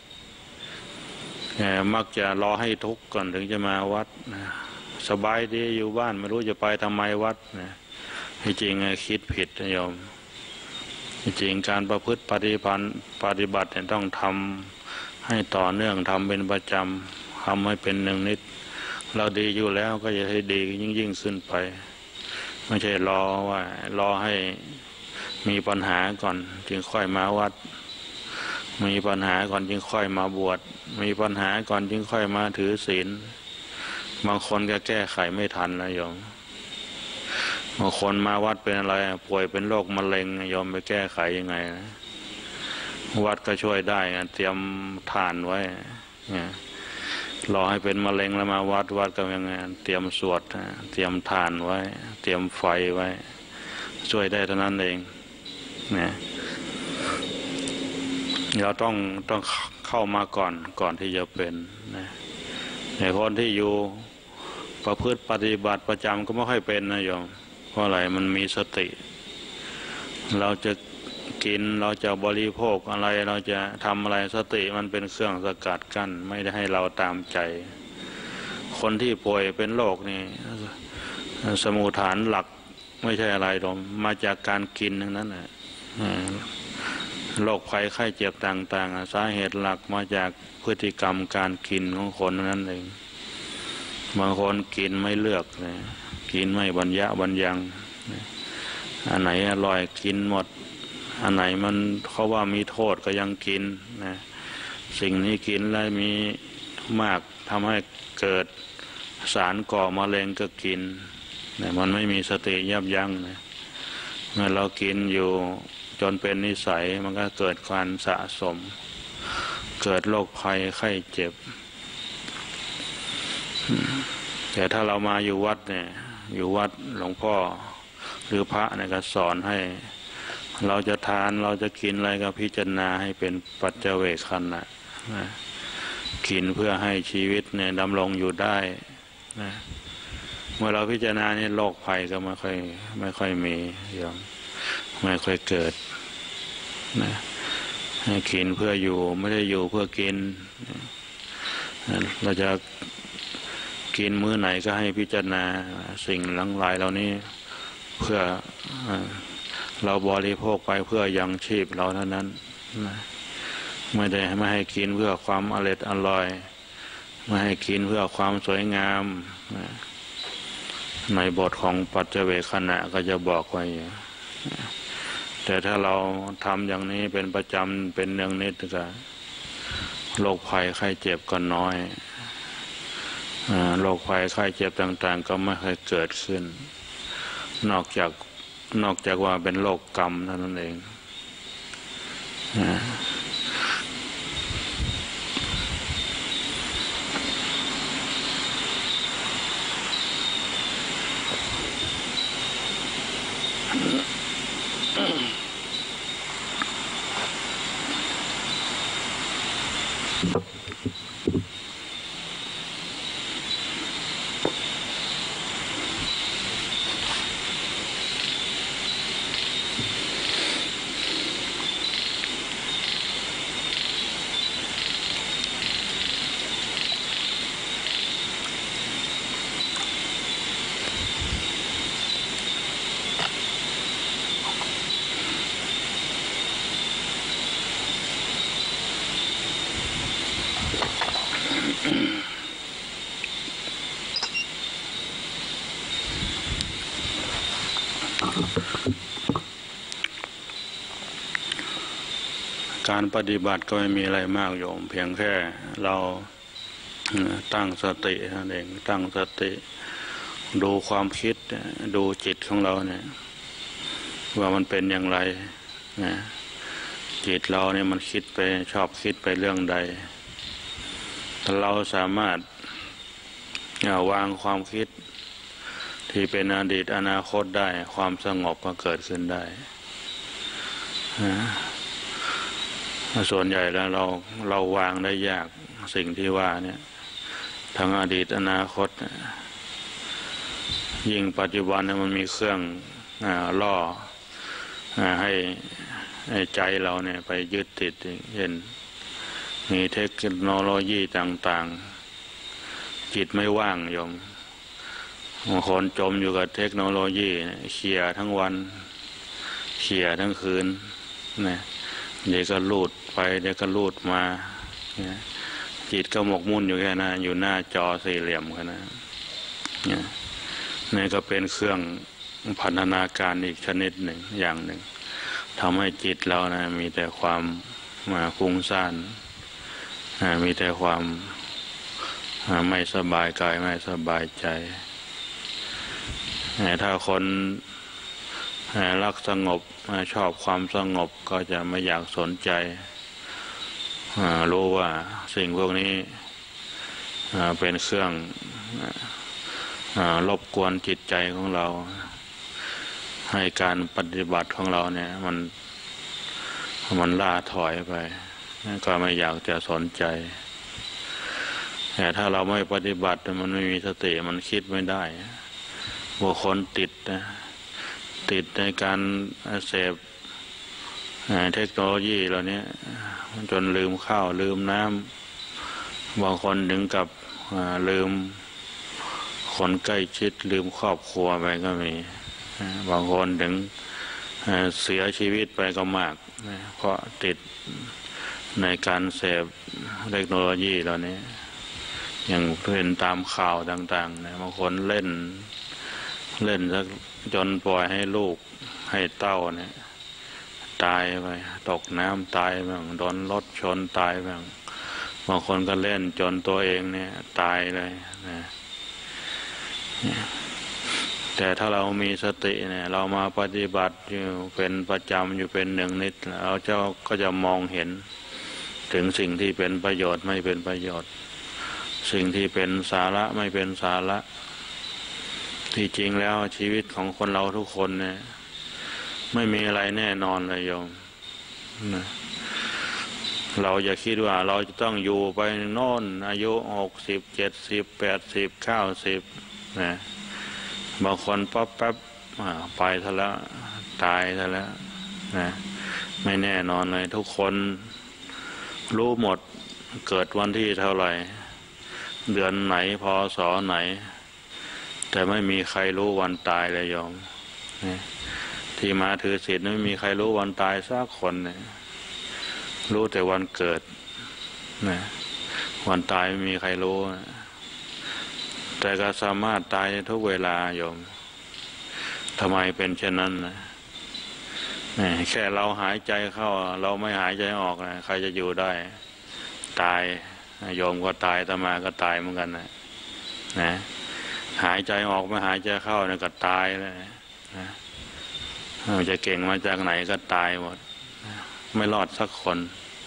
มักจะรอให้ทุกข์ก่อนถึงจะมาวัดสบายดีอยู่บ้านไม่รู้จะไปทำไมวัดจริงคิดผิดนะโยมจริงการประพฤติปฏิบัติต้องทำให้ต่อเนื่องทำเป็นประจำทำให้เป็นหนึ่งนิดเราดีอยู่แล้วก็จะให้ดียิ่งขึ้นไปไม่ใช่รอให้มีปัญหาก่อนจึงค่อยมาวัดมีปัญหาก่อนจึงค่อยมาบวชมีปัญหาก่อนจึงค่อยมาถือศีลบางคนก็แก้ไขไม่ทันนะโยมบางคนมาวัดเป็นอะไรป่วยเป็นโรคมะเร็งโยมไปแก้ไขยังไงนะวัดก็ช่วยได้เตรียมทานไว้รอให้เป็นมะเร็งแล้วมาวัดก็ยังไงเตรียมสวดเตรียมทานไว้เตรียมไฟไว้ช่วยได้เท่านั้นเองเนี่ยเราต้องเข้ามาก่อนที่จะเป็นนะในคนที่อยู่ประพฤติปฏิบัติประจำก็ไม่ค่อยเป็นนะโยมเพราะอะไรมันมีสติเราจะกินเราจะบริโภคอะไรเราจะทำอะไรสติมันเป็นเครื่องสกัดกั้นไม่ได้ให้เราตามใจคนที่ป่วยเป็นโรคนี่สมุฏฐานหลักไม่ใช่อะไรหรอกมาจากการกินทั้งนั้นแหละโรคภัยไข้เจ็บต่างๆสาเหตุหลักมาจากพฤติกรรมการกินของคนนั้นเองบางคนกินไม่เลือกกินไม่บรรยังอันไหนอร่อยกินหมดอันไหนมันเขาว่ามีโทษก็ยังกินนะสิ่งนี้กินแล้วมีมากทำให้เกิดสารก่อมะเร็งก็กินนะมันไม่มีสติยับยั้งนะเมื่อเรากินอยู่จนเป็นนิสัยมันก็เกิดการสะสมเกิดโรคภัยไข้เจ็บแต่ถ้าเรามาอยู่วัดเนี่ยอยู่วัดหลวงพ่อหรือพระเนี่ยก็สอนให้เราจะทานเราจะกินอะไรก็พิจารณาให้เป็นปัจเจเวคขณะกินเพื่อให้ชีวิตเนี่ยดำรงอยู่ได้นะเมื่อเราพิจารณานี่โรคภัยก็ไม่ค่อยมีอย่างไม่ค่อยเกิดนะให้กินเพื่ออยู่ไม่ได้อยู่เพื่อกินเราจะกินมื้อไหนก็ให้พิจารณาสิ่งหลายเหล่านี้เพื่อเราบริโภคไปเพื่อยังชีพเราเท่านั้นไม่ให้กินเพื่อความอร่อยไม่ให้กินเพื่อความสวยงามในบทของปัจเจเวคขณะก็จะบอกไว้แต่ถ้าเราทำอย่างนี้เป็นประจำเป็นเนืองนิดก็โรคภัยไข้เจ็บก็น้อยโรคภัยไข้เจ็บต่างๆก็ไม่เคยเกิดขึ้นนอกจากว่าเป็นโรคกรรมเท่านั้นเองการปฏิบัติก็ไม่มีอะไรมากโยมเพียงแค่เราตั้งสตินั่นเองตั้งสติดูความคิดดูจิตของเราเนี่ยว่ามันเป็นอย่างไรนะจิตเราเนี่ยมันคิดไปชอบคิดไปเรื่องใดถ้าเราสามารถวางความคิดที่เป็นอดีตอนาคตได้ความสงบก็เกิดขึ้นได้ส่วนใหญ่แล้วเราวางได้ยากสิ่งที่ว่าเนี่ยทั้งอดีตอนาคตยิ่งปัจจุบันเนี่ยมันมีเครื่องล่อให้ใจเราเนี่ยไปยึดติดเห็นมีเทคโนโลยีต่างๆจิตไม่ว่างโยมบางคนจมอยู่กับเทคโนโลยีเขี่ยทั้งวันเขี่ยทั้งคืนนะเดี๋ยวก็ลูดไปเดี๋ยวก็ลูดมาจิตก็หมกมุ่นอยู่แค่นั้นอยู่หน้าจอสี่เหลี่ยมแค่นั้นนี่ก็เป็นเครื่องพันธนาการอีกชนิดหนึ่งอย่างหนึ่งทำให้จิตเรานะมีแต่ความฟุ้งซ่านมีแต่ความไม่สบายกายไม่สบายใจถ้าคนรักสงบชอบความสงบก็จะไม่อยากสนใจรู้ว่าสิ่งพวกนี้เป็นเครื่องรบกวนจิตใจของเราให้การปฏิบัติของเราเนี่ยมันล่าถอยไปก็ไม่อยากจะสนใจแต่ถ้าเราไม่ปฏิบัติมันไม่มีสติมันคิดไม่ได้บุคคลติดในการเสพเทคโนโลยีเหล่านี้จนลืมข้าวลืมน้ำบางคนถึงกับลืมคนใกล้ชิดลืมครอบครัวไปก็มีบางคนถึงเสียชีวิตไปก็มากเพราะติดในการเสพเทคโนโลยีเหล่านี้อย่างเป็นตามข่าวต่างๆบางคนเล่นสักจนปล่อยให้ลูกให้เต้าเนี่ยตายไปตกน้ำตายบ้างโดนรถชนตายบ้างบางคนก็เล่นจนตัวเองเนี่ยตายเลยนะแต่ถ้าเรามีสติเนี่ยเรามาปฏิบัติอยู่เป็นประจำอยู่เป็นหนึ่งนิดเราก็จะมองเห็นถึงสิ่งที่เป็นประโยชน์ไม่เป็นประโยชน์สิ่งที่เป็นสาระไม่เป็นสาระที่จริงแล้วชีวิตของคนเราทุกคนเนี่ยไม่มีอะไรแน่นอนเลยโยมนะเราอย่าคิดว่าเราจะต้องอยู่ไปโน่นอายุ60 70 80 90นะบางคนปั๊บไปซะแล้วตายซะแล้วนะไม่แน่นอนเลยทุกคนรู้หมดเกิดวันที่เท่าไหร่เดือนไหนพศไหนแต่ไม่มีใครรู้วันตายเลยโยมที่มาถือศีลไม่มีใครรู้วันตายสักคนเนี่ยรู้แต่วันเกิดนะวันตายไม่มีใครรู้แต่ก็สามารถตายทุกเวลาโยมทำไมเป็นเช่นนั้นนะแค่เราหายใจเข้าเราไม่หายใจออกนะใครจะอยู่ได้ตายโยมก็ตายอาตมาก็ตายเหมือนกันนะหายใจออกไม่หายใจเข้าเนี่ยก็ตายเลยนะจะเก่งมาจากไหนก็ตายหมดไม่รอดสักคน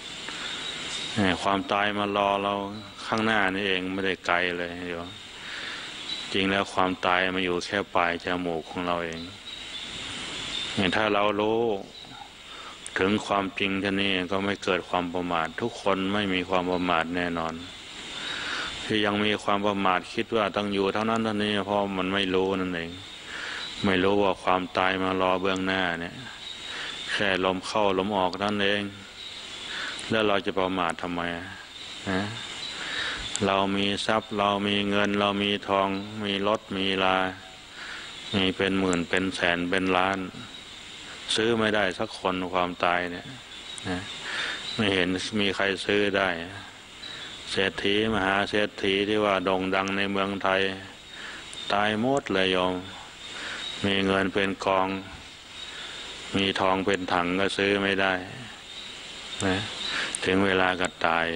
ความตายมารอเราข้างหน้านี่เองไม่ได้ไกลเลยเดี๋ยวจริงแล้วความตายมาอยู่แค่ปลายจมูกของเราเองถ้าเรารู้ถึงความจริงท่านี้ก็ไม่เกิดความประมาททุกคนไม่มีความประมาทแน่นอนที่ยังมีความประมาทคิดว่าต้องอยู่เท่านั้นเท่านี้เพราะมันไม่รู้นั่นเองไม่รู้ว่าความตายมารอเบื้องหน้าเนี่ยแค่ลมเข้าลมออกนั่นเองแล้วเราจะประมาททำไมนะเรามีทรัพย์เรามีเงินเรามีทองมีรถมีลามีเป็นหมื่นเป็นแสนเป็นล้านซื้อไม่ได้สักคนความตายเนี่ยนะไม่เห็นมีใครซื้อได้เศรษฐีมหาเศรษฐีที่ว่าโด่งดังในเมืองไทยตายหมดเลยโยมมีเงินเป็นกองมีทองเป็นถังก็ซื้อไม่ได้นะถึงเวลาก็ตาย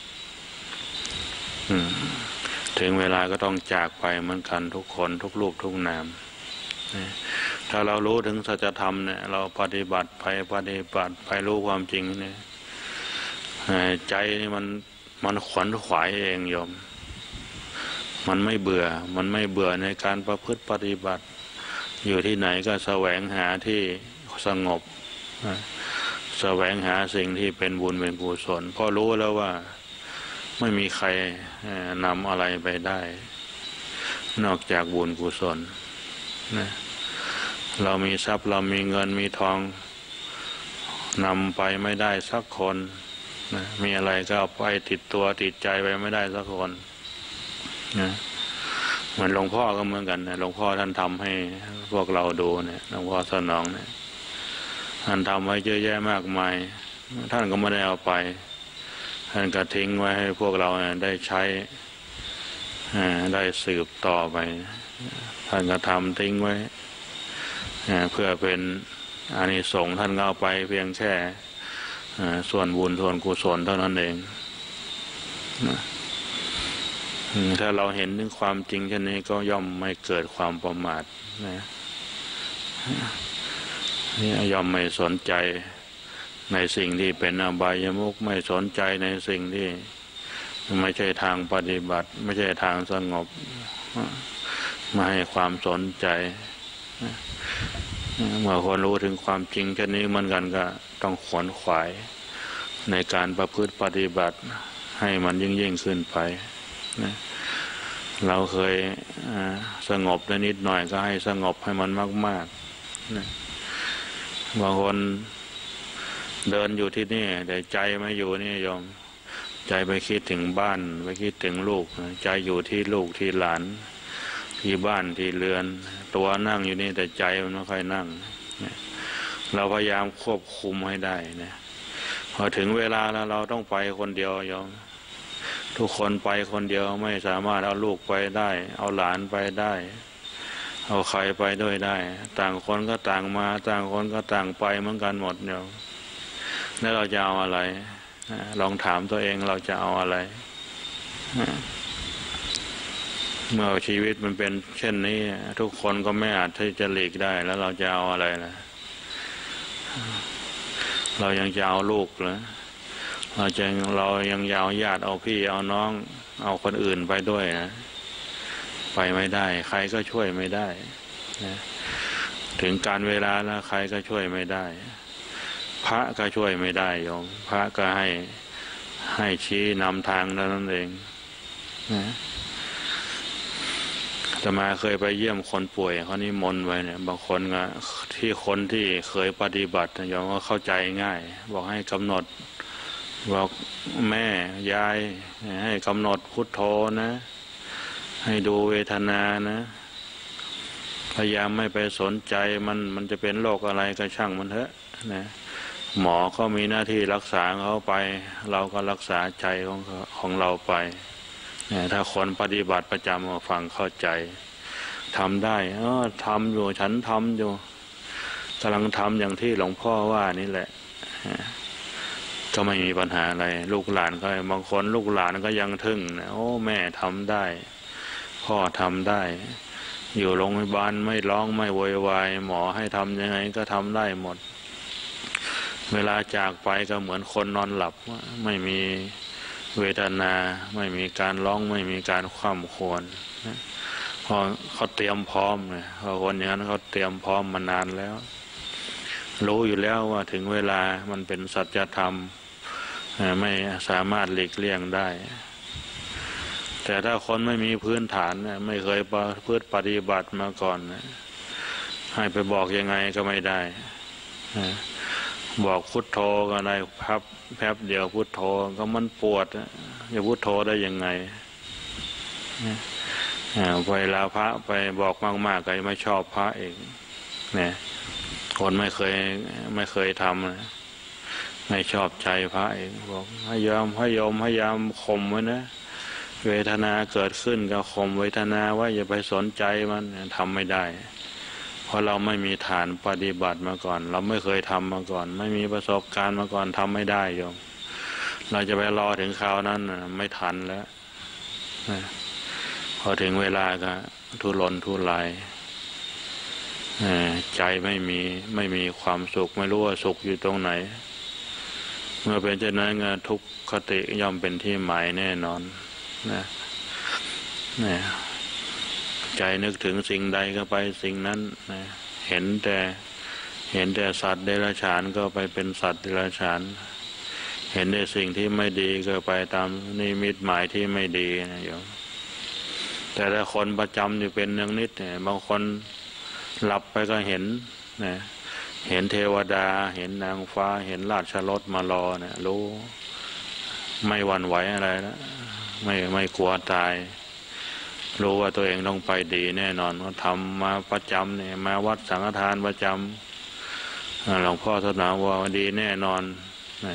ถึงเวลาก็ต้องจากไปเหมือนกันทุกคนทุกรูปทุกนามถ้าเรารู้ถึงสัจธรรมเนี่ยเราปฏิบัติไปรู้ความจริงเนี่ยใจนี่มันขวนขวายเองโยมมันไม่เบื่อในการประพฤติปฏิบัติอยู่ที่ไหนก็แสวงหาที่สงบแสวงหาสิ่งที่เป็นบุญเป็นกุศลเพราะรู้แล้วว่าไม่มีใครนำอะไรไปได้นอกจากบุญกุศลนะเรามีทรัพย์เรามีเงินมีทองนำไปไม่ได้สักคนนะมีอะไรก็เอาไปติดตัวติดใจไปไม่ได้สักคนนะเหมือนหลวงพ่อก็เหมือนกันนะหลวงพ่อท่านทำให้พวกเราดูเนี่ยหลวงพ่อสนองเนี่ยท่านทำไว้เยอะแยะมากมายท่านก็ไม่ได้เอาไปท่านก็ทิ้งไว้ให้พวกเราได้ใช้ได้สืบต่อไปท่านก็ทำทิ้งไว้เพื่อเป็นอานิสงส์ท่านเอาไปเพียงแค่ส่วนบุญส่วนกุศลเท่านั้นเองถ้าเราเห็นถึงความจริงเช่นนี้ก็ย่อมไม่เกิดความประมาทนะนี่ย่อมไม่สนใจในสิ่งที่เป็นอบายมุขไม่สนใจในสิ่งที่ไม่ใช่ทางปฏิบัติไม่ใช่ทางสงบไม่ให้ความสนใจเมื่อคนรู้ถึงความจริงเช่นนี้เหมือนกันก็ต้องขวนขวายในการประพฤติปฏิบัติให้มันยิ่งขึ้นไปนะเราเคยสงบได้นิดหน่อยก็ให้สงบให้มันมากๆนะบางคนเดินอยู่ที่นี่แต่ใจไม่อยู่นี่โยมใจไปคิดถึงบ้านไปคิดถึงลูกใจอยู่ที่ลูกที่หลานที่บ้านที่เรือนตัวนั่งอยู่นี่แต่ใจมันไม่ค่อยนั่งเราพยายามควบคุมให้ได้นะพอถึงเวลาแล้วเราต้องไปคนเดียวโยมทุกคนไปคนเดียวไม่สามารถเอาลูกไปได้เอาหลานไปได้เอาใครไปด้วยได้ต่างคนก็ต่างมาต่างคนก็ต่างไปเหมือนกันหมดโยมแล้วเราจะเอาอะไรลองถามตัวเองเราจะเอาอะไรเมื่อชีวิตมันเป็นเช่นนี้ทุกคนก็ไม่อาจที่จะหลีกได้แล้วเราจะเอาอะไรล่ะเรายังจะเอาลูกเหรอเรายังเอาญาติเอาพี่เอาน้องเอาคนอื่นไปด้วยนะไปไม่ได้ใครก็ช่วยไม่ได้นะถึงการเวลาแล้วใครก็ช่วยไม่ได้พระก็ช่วยไม่ได้โยมพระก็ให้ชี้นำทางเท่านั้นเองนะอาตมาเคยไปเยี่ยมคนป่วยเขานิมนต์ไว้เนี่ยบางคนก็ที่คนที่เคยปฏิบัติโยมก็เข้าใจง่ายบอกให้กำหนดบอกแม่ยายให้กำหนดพุทโธนะให้ดูเวทนานะพยายามไม่ไปสนใจมันจะเป็นโรคอะไรก็ช่างมันเถอะนะหมอเขามีหน้าที่รักษาเขาไปเราก็รักษาใจของเราไปถ้าคนปฏิบัติประจำมาฟังเข้าใจทำได้ทำอยู่ฉันทำอยู่กำลังทำอย่างที่หลวงพ่อว่านี่แหละก็ไม่มีปัญหาอะไรลูกหลานก็บางคนลูกหลานก็ยังทึ่งนะโอ้แม่ทำได้พ่อทำได้อยู่โรงพยาบาลไม่ร้องไม่โวยวายหมอให้ทำยังไงก็ทำได้หมดเวลาจากไปก็เหมือนคนนอนหลับไม่มีเวทนาไม่มีการร้องไม่มีการคร่ำครวญพอเขาเตรียมพร้อมเลยพอคนอย่างนั้นเขาเตรียมพร้อมมานานแล้วรู้อยู่แล้วว่าถึงเวลามันเป็นสัจธรรมไม่สามารถหลีกเลี่ยงได้แต่ถ้าคนไม่มีพื้นฐานไม่เคยประพฤติปฏิบัติมาก่อนให้ไปบอกยังไงก็ไม่ได้บอกพุทโธก็ได้แป๊บเดียวพุทโธก็มันปวดจะพุทโธได้ยังไงเวลาพระไปบอกมากๆก็ไม่ชอบพระเองเนี่ยคนไม่เคยทำไม่ชอบใจพระเองบอกให้ยอมพยายามข่มไว้นะเวทนาเกิดขึ้นก็ข่มเวทนาว่าอย่าไปสนใจมันทำไม่ได้เพราะเราไม่มีฐานปฏิบัติมาก่อนเราไม่เคยทำมาก่อนไม่มีประสบการณ์มาก่อนทำไม่ได้โยมเราจะไปรอถึงคราวนั้นไม่ทันแล้วพอถึงเวลาก็ทุรนทุรายใจไม่มีความสุขไม่รู้ว่าสุขอยู่ตรงไหนเมื่อเป็นเช่นนั้นทุกขติย่อมเป็นที่หมายแน่นอนนะใจนึกถึงสิ่งใดก็ไปสิ่งนั้นนะเห็นแต่สัตว์เดรัจฉานก็ไปเป็นสัตว์เดรัจฉานเห็นแต่สิ่งที่ไม่ดีก็ไปตามนิมิตหมายที่ไม่ดีนะโยมแต่ละคนประจำอยู่เป็นเนืองนิดเนี่ยบางคนหลับไปก็เห็นนะเห็นเทวดาเห็นนางฟ้าเห็นราชรถมารอเนี่ยรู้ไม่หวั่นไหวอะไรนะไม่กลัวตายรู้ว่าตัวเองต้องไปดีแน่นอนว่าทำมาประจำเนี่ยมาวัดสังฆทานประจำหลวงพ่อสนามว่าดีแน่นอนนะ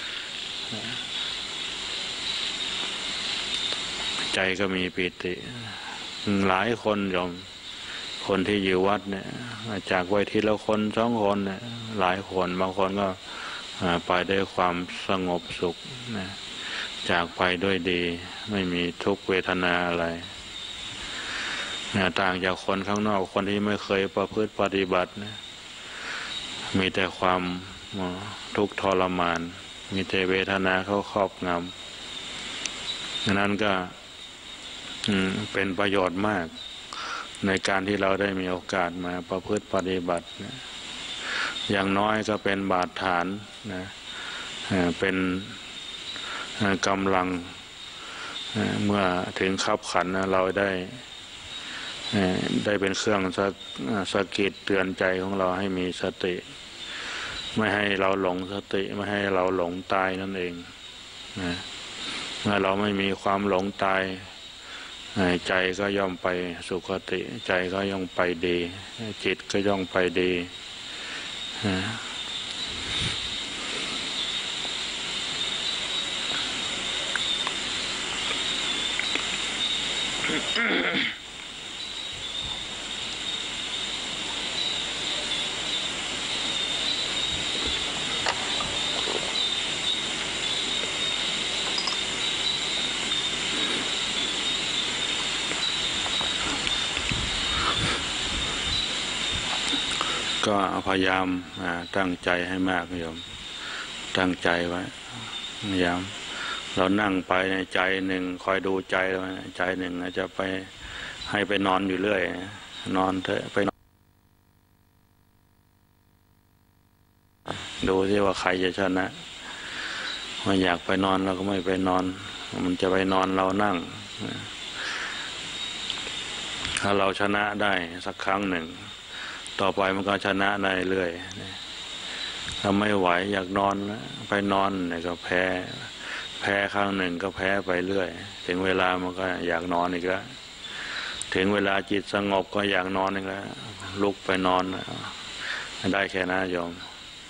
ใจก็มีปิติหลายคนโยมคนที่อยู่วัดเนี่ยจากไว้ทีละคนสองคนเนี่ยหลายคนบางคนก็ไปด้วยความสงบสุขนะจากไปด้วยดีไม่มีทุกขเวทนาอะไรต่างจากคนข้างนอกคนที่ไม่เคยประพฤติปฏิบัตินะมีแต่ความทุกข์ทรมานมีแต่เวทนาเขาครอบงำดังนั้นก็เป็นประโยชน์มากในการที่เราได้มีโอกาสมาประพฤติปฏิบัตินะอย่างน้อยก็เป็นบาดฐานนะเป็นกำลังเมื่อถึงขับขันนะเราได้เป็นเครื่องสะกิดเตือนใจของเราให้มีสติไม่ให้เราหลงสติไม่ให้เราหลงตายนั่นเองนะเมื่อเราไม่มีความหลงตายใจก็ย่อมไปสุคติใจก็ย่อมไปดีจิตก็ย่อมไปดีก็พยายามตั้งใจให้มากโยมตั้งใจไว้พยายามเรานั่งไปในใจหนึ่งคอยดูใจเราใจหนึ่งจะไปให้ไปนอนอยู่เรื่อยนอนเถอะไปนอนดูที่ว่าใครจะชนะไม่อยากไปนอนเราก็ไม่ไปนอนมันจะไปนอนเรานั่งถ้าเราชนะได้สักครั้งหนึ่งต่อไปมันก็ชนะได้เรื่อยถ้าไม่ไหวอยากนอนไปนอนเนี่ยก็แพ้ครั้งหนึ่งก็แพ้ไปเรื่อยถึงเวลามันก็อยากนอนอีกแล้วถึงเวลาจิตสงบก็อยากนอนอีกแล้วลุกไปนอนได้แค่นั้นโยม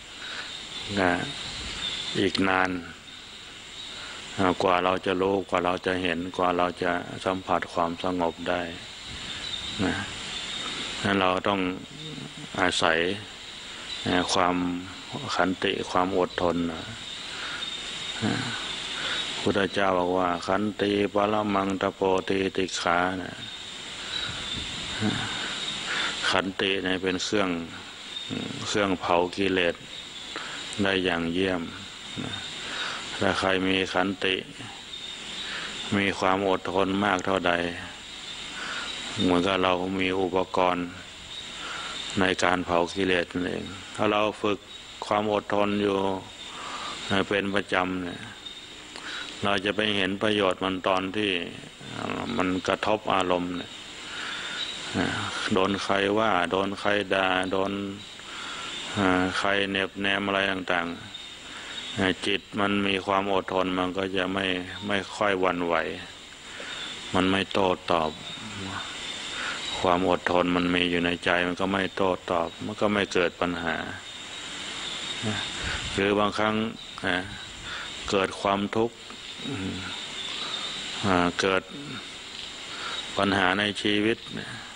อีกนานกว่าเราจะรู้กว่าเราจะเห็นกว่าเราจะสัมผัสความสงบได้นะนั้นเราต้องอาศัยความขันติความอดทนพุทธเจ้าบอกว่าขันติปรมังตโปติติขานะขันติเนี่ยเป็นเครื่องเผากิเลสได้อย่างเยี่ยมถ้าใครมีขันติมีความอดทนมากเท่าใดเหมือนกับเรามีอุปกรณ์ในการเผากิเลสนั่นเองถ้าเราฝึกความอดทนอยู่เป็นประจำเนี่ยเราจะไปเห็นประโยชน์มันตอนที่มันกระทบอารมณ์เนี่ยโดนใครว่าโดนใครด่าโดนใครเน็บแนมอะไรต่างๆจิตมันมีความอดทนมันก็จะไม่ค่อยหวั่นไหวมันไม่โต้ตอบความอดทนมันมีอยู่ในใจมันก็ไม่โต้ตอบมันก็ไม่เกิดปัญหาหรือบางครั้งเกิดความทุกข์เกิดปัญหาในชีวิต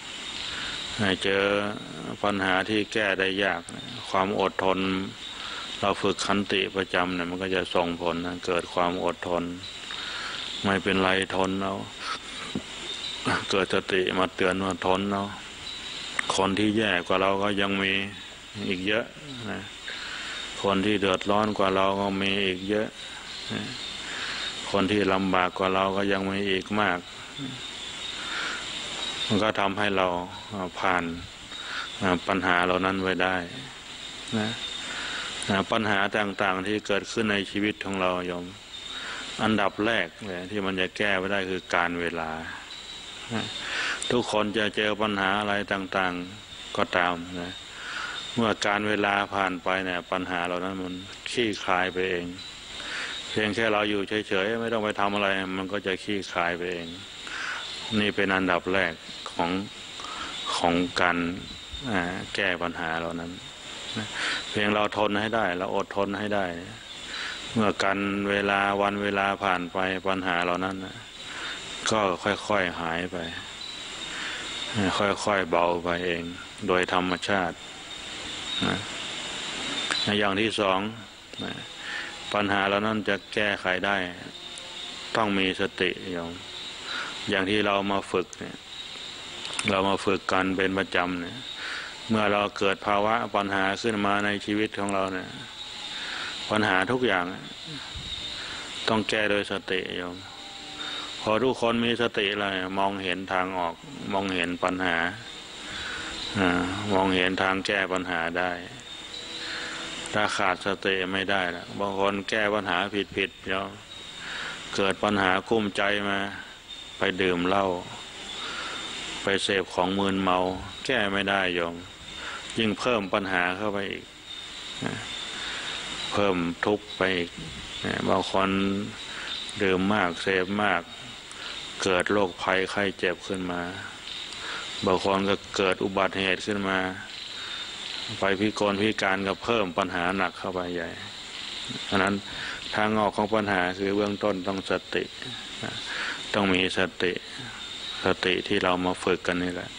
เจอปัญหาที่แก้ได้ยากความอดทนเราฝึกขันติประจำเนี่ยมันก็จะส่งผลนะเกิดความอดทนไม่เป็นไรทนเอาเกิดสติมาเตือนว่าทนเอาคนที่แย่กว่าเราก็ยังมีอีกเยอะนะคนที่เดือดร้อนกว่าเราก็มีอีกเยอะนะคนที่ลำบากกว่าเราก็ยังมีอีกมากมันก็ทำให้เราผ่านปัญหาเหล่านั้นไว้ได้นะปัญหาต่างๆที่เกิดขึ้นในชีวิตของเราโยมอันดับแรกเลยที่มันจะแก้ไม่ได้คือการเวลาทุกคนจะเจอปัญหาอะไรต่างๆก็ตามนะเมื่อการเวลาผ่านไปเนี่ยปัญหาเหล่านั้นมันคลี่คลายไปเองเพียงแค่เราอยู่เฉยๆไม่ต้องไปทำอะไรมันก็จะคลี่คลายไปเองนี่เป็นอันดับแรกของการแก้ปัญหาเหล่านั้นเพียงเราทนให้ได้เราอดทนให้ได้เมื่อกันเวลาวันเวลาผ่านไปปัญหาเหล่านั้นก็ค่อยๆหายไปค่อยๆเบาไปเองโดยธรรมชาติอย่างที่สองปัญหาเหล่านั้นจะแก้ไขได้ต้องมีสติอย่างที่เรามาฝึกเนี่ยเรามาฝึกกันเป็นประจำเนี่ยเมื่อเราเกิดภาวะปัญหาขึ้นมาในชีวิตของเราเนี่ยปัญหาทุกอย่างต้องแก้โดยสติพอทุกคนมีสติเลยมองเห็นทางออกมองเห็นปัญหามองเห็นทางแก้ปัญหาได้ถ้าขาดสติไม่ได้ละบางคนแก้ปัญหาผิดเกิดปัญหากุ้มใจมาไปดื่มเหล้าไปเสพของมึนเมาแก้ไม่ได้ยิ่งเพิ่มปัญหาเข้าไปอีกเพิ่มทุกข์ไปอีกบางคนดื่มมากเสพมากเกิดโรคภัยไข้เจ็บขึ้นมาบางคนก็เกิดอุบัติเหตุขึ้นมาไปพิกลพิการก็เพิ่มปัญหาหนักเข้าไปใหญ่ฉะนั้นทางออกของปัญหาคือเบื้องต้นต้องสติต้องมีสติที่เรามาฝึกกันนี่แหละ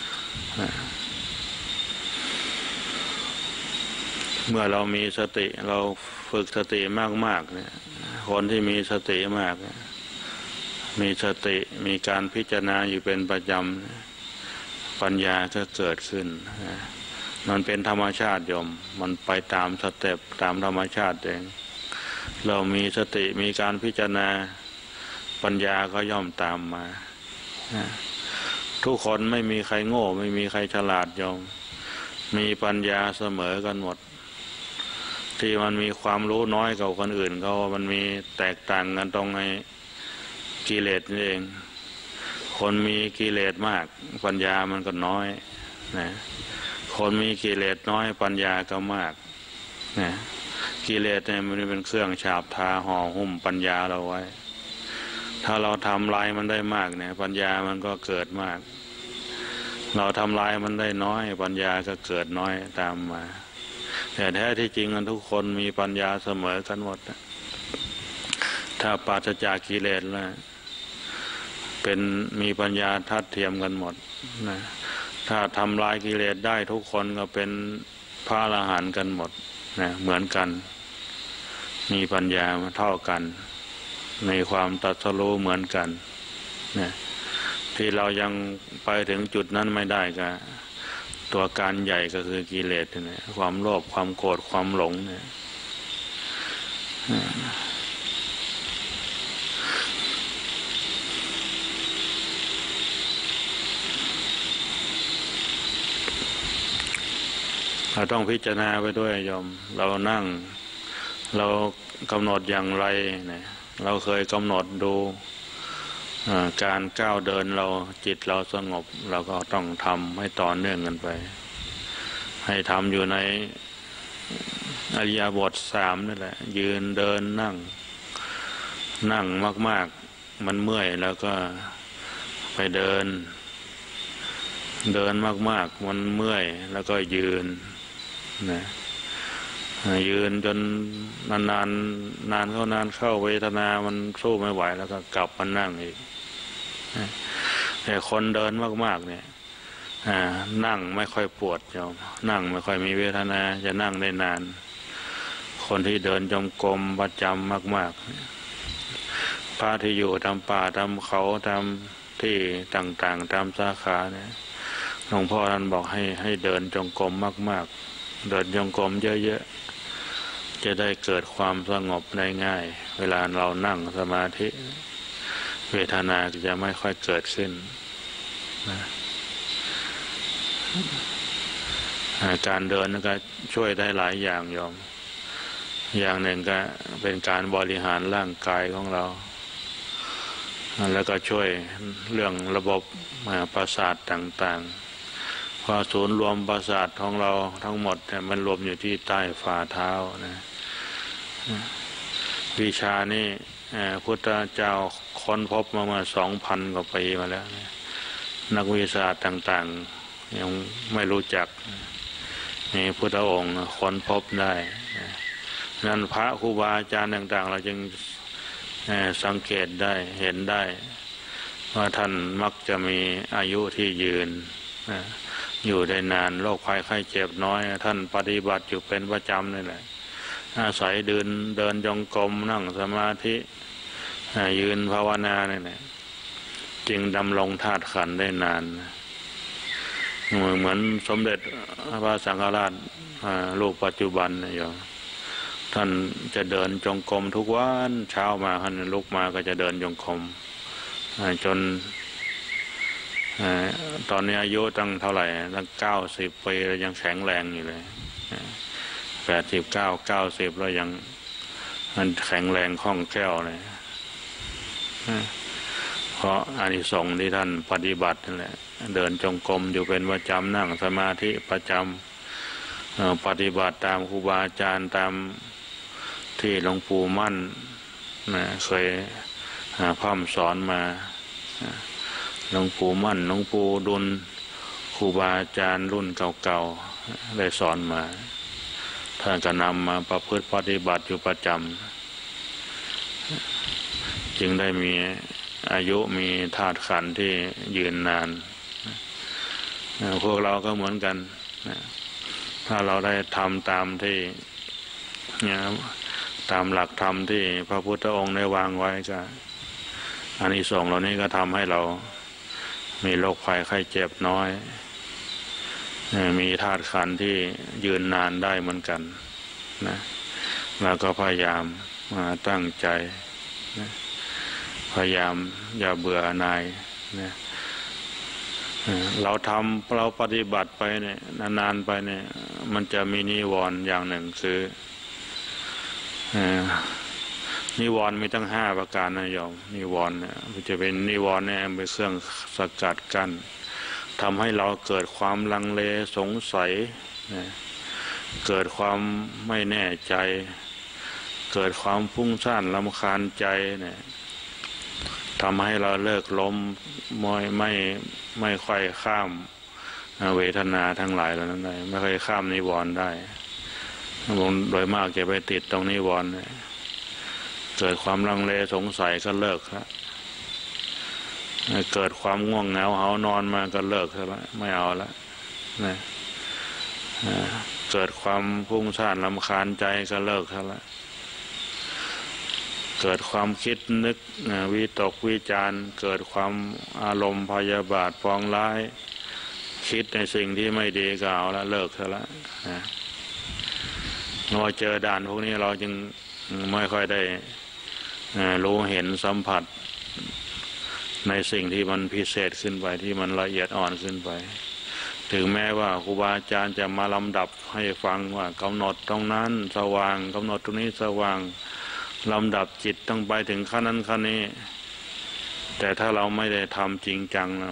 เมื่อเรามีสติเราฝึกสติมากๆเนี่ยคนที่มีสติมากมีสติมีการพิจารณาอยู่เป็นประจำปัญญาก็เกิดขึ้นมันเป็นธรรมชาติมันไปตามสเต็ปตามธรรมชาติเองเรามีสติมีการพิจารณาปัญญาก็ย่อมตามมาทุกคนไม่มีใครโง่ไม่มีใครฉลาดมีปัญญาเสมอกันหมดที่มันมีความรู้น้อยกว่าคนอื่นเขามันมีแตกต่างกันตรงไอ้กิเลสนี่เองคนมีกิเลสมากปัญญามันก็น้อยนะคนมีกิเลสน้อยปัญญาก็มากนะกิเลสเนี่ยมันเป็นเครื่องฉาบทาห่อหุ้มปัญญาเราไว้ถ้าเราทำลายมันได้มากเนี่ยปัญญามันก็เกิดมากเราทำลายมันได้น้อยปัญญาก็เกิดน้อยตามมาแต่แท้ที่จริงกันทุกคนมีปัญญาเสมอกันหมดถ้าปราศจากกิเลสแล้วเป็นมีปัญญาทัดเทียมกันหมดนะถ้าทำลายกิเลสได้ทุกคนก็เป็นพระอรหันต์กันหมดนะเหมือนกันมีปัญญาเท่ากันในความตรัสรู้เหมือนกันนะที่เรายังไปถึงจุดนั้นไม่ได้ก็ตัวการใหญ่ก็คือกิเลสเนี่ยความโลภความโกรธความหลงเนี่ยเราต้องพิจารณาไปด้วยโยมเรานั่งเรากำหนดอย่างไรเนี่ยเราเคยกำหนดดูการก้าวเดินเราจิตเราสงบเราก็ต้องทำให้ต่อเนื่องกันไปให้ทำอยู่ในอริยบท3นั่นแหละยืนเดินนั่งมากๆมันเมื่อยแล้วก็ไปเดินมากๆมันเมื่อยแล้วก็ยืนนะยืนจนนานเข้าเวทนามันสู้ไม่ไหวแล้วก็กลับมานั่งอีกแต่คนเดินมากๆเนี่ยนั่งไม่ค่อยปวดนั่งไม่ค่อยมีเวทนาจะนั่งได้นานคนที่เดินจงกรมประจำมากๆพระที่อยู่ตามป่าตามเขาตามที่ต่างๆตามสาขาเนี่ยหลวงพ่อท่านบอกให้เดินจงกรมมากๆเดินจงกรมเยอะๆจะได้เกิดความสงบได้ง่ายเวลาเรานั่งสมาธิเวทนาจะไม่ค่อยเกิดขึ้นนะการเดินก็ช่วยได้หลายอย่างโยมอย่างหนึ่งก็เป็นการบริหารร่างกายของเราแล้วก็ช่วยเรื่องระบบประสาทต่างๆเพราะศูนย์รวมประสาทของเราทั้งหมดมันรวมอยู่ที่ใต้ฝ่าเท้านะวิชานี้พุทธเจ้าค้นพบมา2,000 กว่าปีมาแล้วนักวิทยาศาสตร์ต่างๆยังไม่รู้จักนี่พุทธองค์ค้นพบได้นั้นพระครูบาอาจารย์ต่างๆเราจึงสังเกตได้เห็นได้ว่าท่านมักจะมีอายุที่ยืนอยู่ได้นานโรคภัยไข้เจ็บน้อยท่านปฏิบัติอยู่เป็นประจำนี่แหละอาศัยเดินจงกรมนั่งสมาธิยืนภาวนาเนี่ยจึงดำรงธาตุขันธ์ได้นานเหมือนสมเด็จพระสังฆราชรูปปัจจุบันเนี่ยท่านจะเดินจงกรมทุกวันเช้ามาท่านลุกมาก็จะเดินจงกรมจนตอนนี้อายุตั้งเท่าไหร่ตั้ง90 ปียังแข็งแรงอยู่เลย89 90แล้วยังมันแข็งแรงคล่องแคล่วเลยเพราะอานิสงส์ที่ท่านปฏิบัตินั่นแหละเดินจงกรมอยู่เป็นประจำนั่งสมาธิประจำปฏิบัติตามครูบาอาจารย์ตามที่หลวงปู่มั่นเคยพร่ำสอนมาหลวงปู่มั่นหลวงปู่ดุลครูบาอาจารย์รุ่นเก่าๆได้สอนมาท่านก็นำมาประพฤติปฏิบัติอยู่ประจำจึงได้มีอายุมีธาตุขันธ์ที่ยืนนานพวกเราก็เหมือนกันถ้าเราได้ทำตามที่ตามหลักธรรมที่พระพุทธองค์ได้วางไว้ก็อานิสงส์เหล่านี้ก็ทำให้เรามีโรคภัยไข้เจ็บน้อยมีธาตุขันธ์ที่ยืนนานได้เหมือนกันนะแล้วก็พยายามตั้งใจนะพยายามอย่าเบื่อหน่ายนะเราปฏิบัติไปเนี่ยนานๆไปเนี่ยมันจะมีนิวรณ์อย่างหนึ่งคือนิวรณ์มีตั้ง5 ประการนะโยมนิวรณ์เนี่ยมันจะเป็นนิวรณ์เนี่ยเป็นเครื่องสกัดกั้นทำให้เราเกิดความลังเลสงสัยนะเกิดความไม่แน่ใจเกิดความฟุ้งซ่านรำคาญใจเนี่ยทำให้เราเลิกล้มไม่ค่อยข้ามเวทนาทั้งหลายเหล่านั้นได้ไม่ค่อยข้ามนิวรณ์ได้โดยมากจะไปติดตรงนิวรณ์เกิดความลังเลสงสัยก็เลิกครับเกิดความง่วงเหงาหานอนมาก็เลิกซะละไม่เอาละนะเกิดความพุ่งซ่านรำคาญใจก็เลิกซะละเกิดความคิดนึกวิตกวิจารเกิดความอารมณ์พยาบาทปองร้ายคิดในสิ่งที่ไม่ดีก็เอาละเลิกซะละนะเราเจอด่านพวกนี้เราจึงไม่ค่อยได้รู้เห็นสัมผัสในสิ่งที่มันพิเศษขึ้นไปที่มันละเอียดอ่อนขึ้นไปถึงแม้ว่าครูบาอาจารย์จะมาลำดับให้ฟังว่ากำหนดตรงนั้นสว่างกำหนดตรงนี้สว่างลำดับจิตต้องไปถึงขั้นนั้นขั้นนี้แต่ถ้าเราไม่ได้ทำจริงจังนะ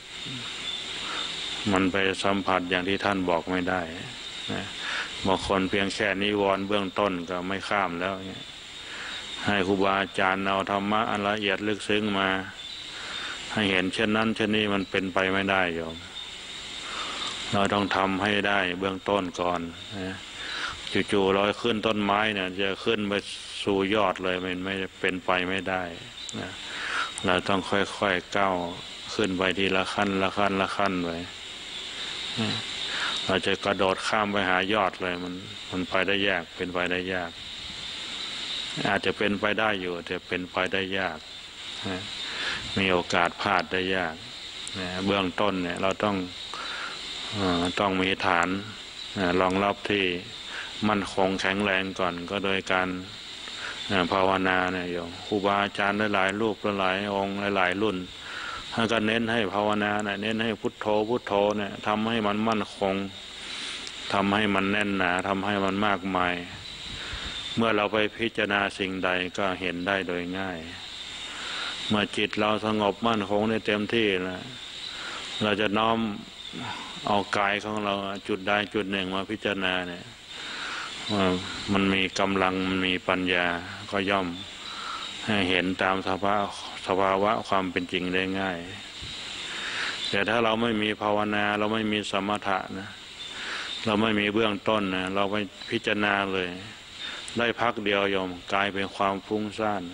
มันไปสัมผัสอย่างที่ท่านบอกไม่ได้นะบางคนเพียงแค่นิวรณ์เบื้องต้นก็ไม่ข้ามแล้วเนี่ยให้ครูบาอาจารย์เอาธรรมะอันละเอียดลึกซึ้งมาให้เห็นเช่นนั้นเช่นนี้มันเป็นไปไม่ได้โยมเราต้องทำให้ได้เบื้องต้นก่อนนะจู่ๆเราขึ้นต้นไม้เนี่ยจะขึ้นไปสู่ยอดเลยมันไม่เป็นไปไม่ได้นะเราต้องค่อยๆก้าวขึ้นไปทีละขั้นละขั้นละขั้นไปเราจะกระโดดข้ามไปหายอดเลยมันไปได้ยากเป็นไปได้ยากอาจจะเป็นไปได้อยู่แต่เป็นไปได้ยากมีโอกาสพลาดได้ยากเบื้องต้นเนี่ยเราต้องมีฐานรองรับที่มั่นคงแข็งแรงก่อนก็โดยการภาวนาเนี่ยโยมครูบาอาจารย์หลายๆรูปหลายองค์หลายๆรุ่นท่านก็เน้นให้ภาวนาเน้นให้พุทโธพุทโธเนี่ยทำให้มันมั่นคงทำให้มันแน่นหนาทำให้มันมากมายเมื่อเราไปพิจารณาสิ่งใดก็เห็นได้โดยง่ายเมื่อจิตเราสงบมั่นคงได้เต็มที่แล้วเราจะน้อมเอากายของเราจุดใดจุดหนึ่งมาพิจารณาเนี่ยมันมีกำลังมันมีปัญญาก็ย่อมให้เห็นตามสภาวะความเป็นจริงได้ง่ายแต่ถ้าเราไม่มีภาวนาเราไม่มีสมถะนะเราไม่มีเบื้องต้นนะเราไปพิจารณาเลยได้พักเดียวโยมกลายเป็นความฟุ้งซ่าน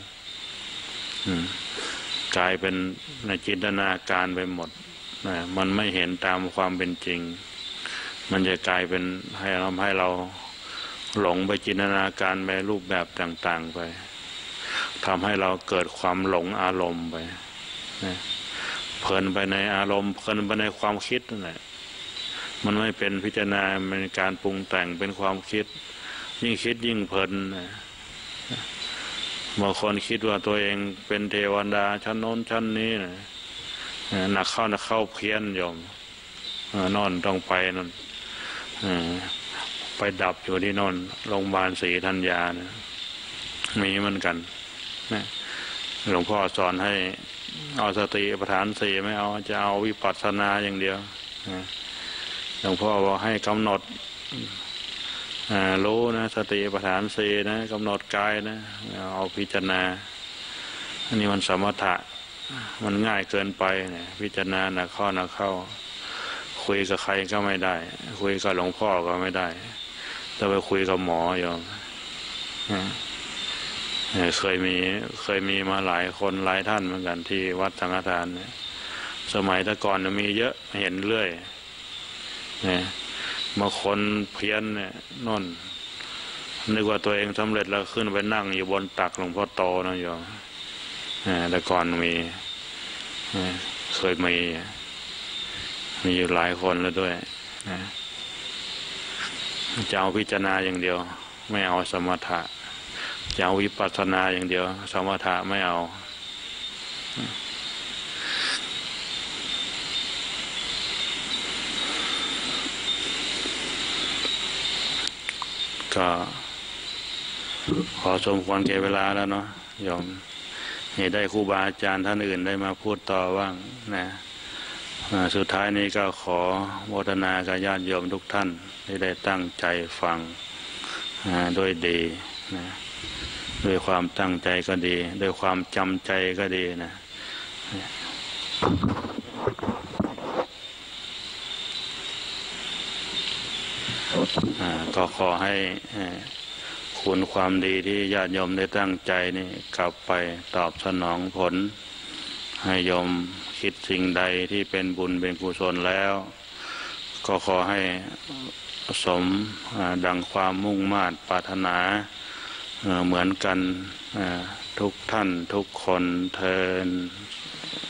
กลายเป็นในจินตนาการไปหมดนะมันไม่เห็นตามความเป็นจริงมันจะกลายเป็นให้เราหลงไปจินตนาการไปรูปแบบต่างๆไปทำให้เราเกิดความหลงอารมณ์ไปนะเพลินไปในอารมณ์เพลินไปในความคิดนั่นแหละมันไม่เป็นพิจารณาเป็นการปรุงแต่งเป็นความคิดยิ่งคิดยิ่งเพลินนะบางคนคิดว่าตัวเองเป็นเทวดาชั้นโน้นชั้นนี้นะหนักเข้าเพี้ยนโยมนอนต้องไปนั่นไปดับอยู่ที่นอนโรงพยาบาลศรีธัญญานะมีเหมือนกันนะหลวงพ่อสอนให้เอาสติปัฏฐานสี่ไม่เอาจะเอาวิปัสสนาอย่างเดียวนะหลวงพ่อบอกให้กำหนดรู้นะสติปัฏฐานสี่นะกำหนดกายนะเอาพิจารณาอันนี้มันสมถะมันง่ายเกินไปเนี่ยพิจารณาหนักเข้าคุยกับใครก็ไม่ได้คุยกับหลวงพ่อก็ไม่ได้ต้องไปคุยกับหมอโยมเคยมีมาหลายคนหลายท่านเหมือนกันที่วัดสังฆทานเนี่ยสมัยแต่ก่อนมีเยอะเห็นเรื่อยเนี่ยมาคนเพี้ยนเนี่ยนนนึกว่าตัวเองสำเร็จแล้วขึ้นไปนั่งอยู่บนตักหลวงพ่อโตนะโยมแต่ก่อนเคยมีอยู่หลายคนแล้วด้วยจะเอาพิจารณาอย่างเดียวไม่เอาสมถะจะเอาวิปัสสนาอย่างเดียวสมถะไม่เอาก็ขอสมควรแก่เวลาแล้วเนาะโยมให้ได้ครูบาอาจารย์ท่านอื่นได้มาพูดต่อว่างนะสุดท้ายนี้ก็ขอโมทนากับญาติโยมทุกท่านที่ได้ตั้งใจฟังด้วยดีนะด้วยความตั้งใจก็ดีด้วยความจำใจก็ดีนะก็ขอให้คุณความดีที่ญาติโยมได้ตั้งใจนี่กลับไปตอบสนองผลให้โยมคิดสิ่งใดที่เป็นบุญเป็นกุศลแล้วก็ขอให้สมดังความมุ่งมา่ปรารถนาเหมือนกันทุกท่านทุกคนเทอญ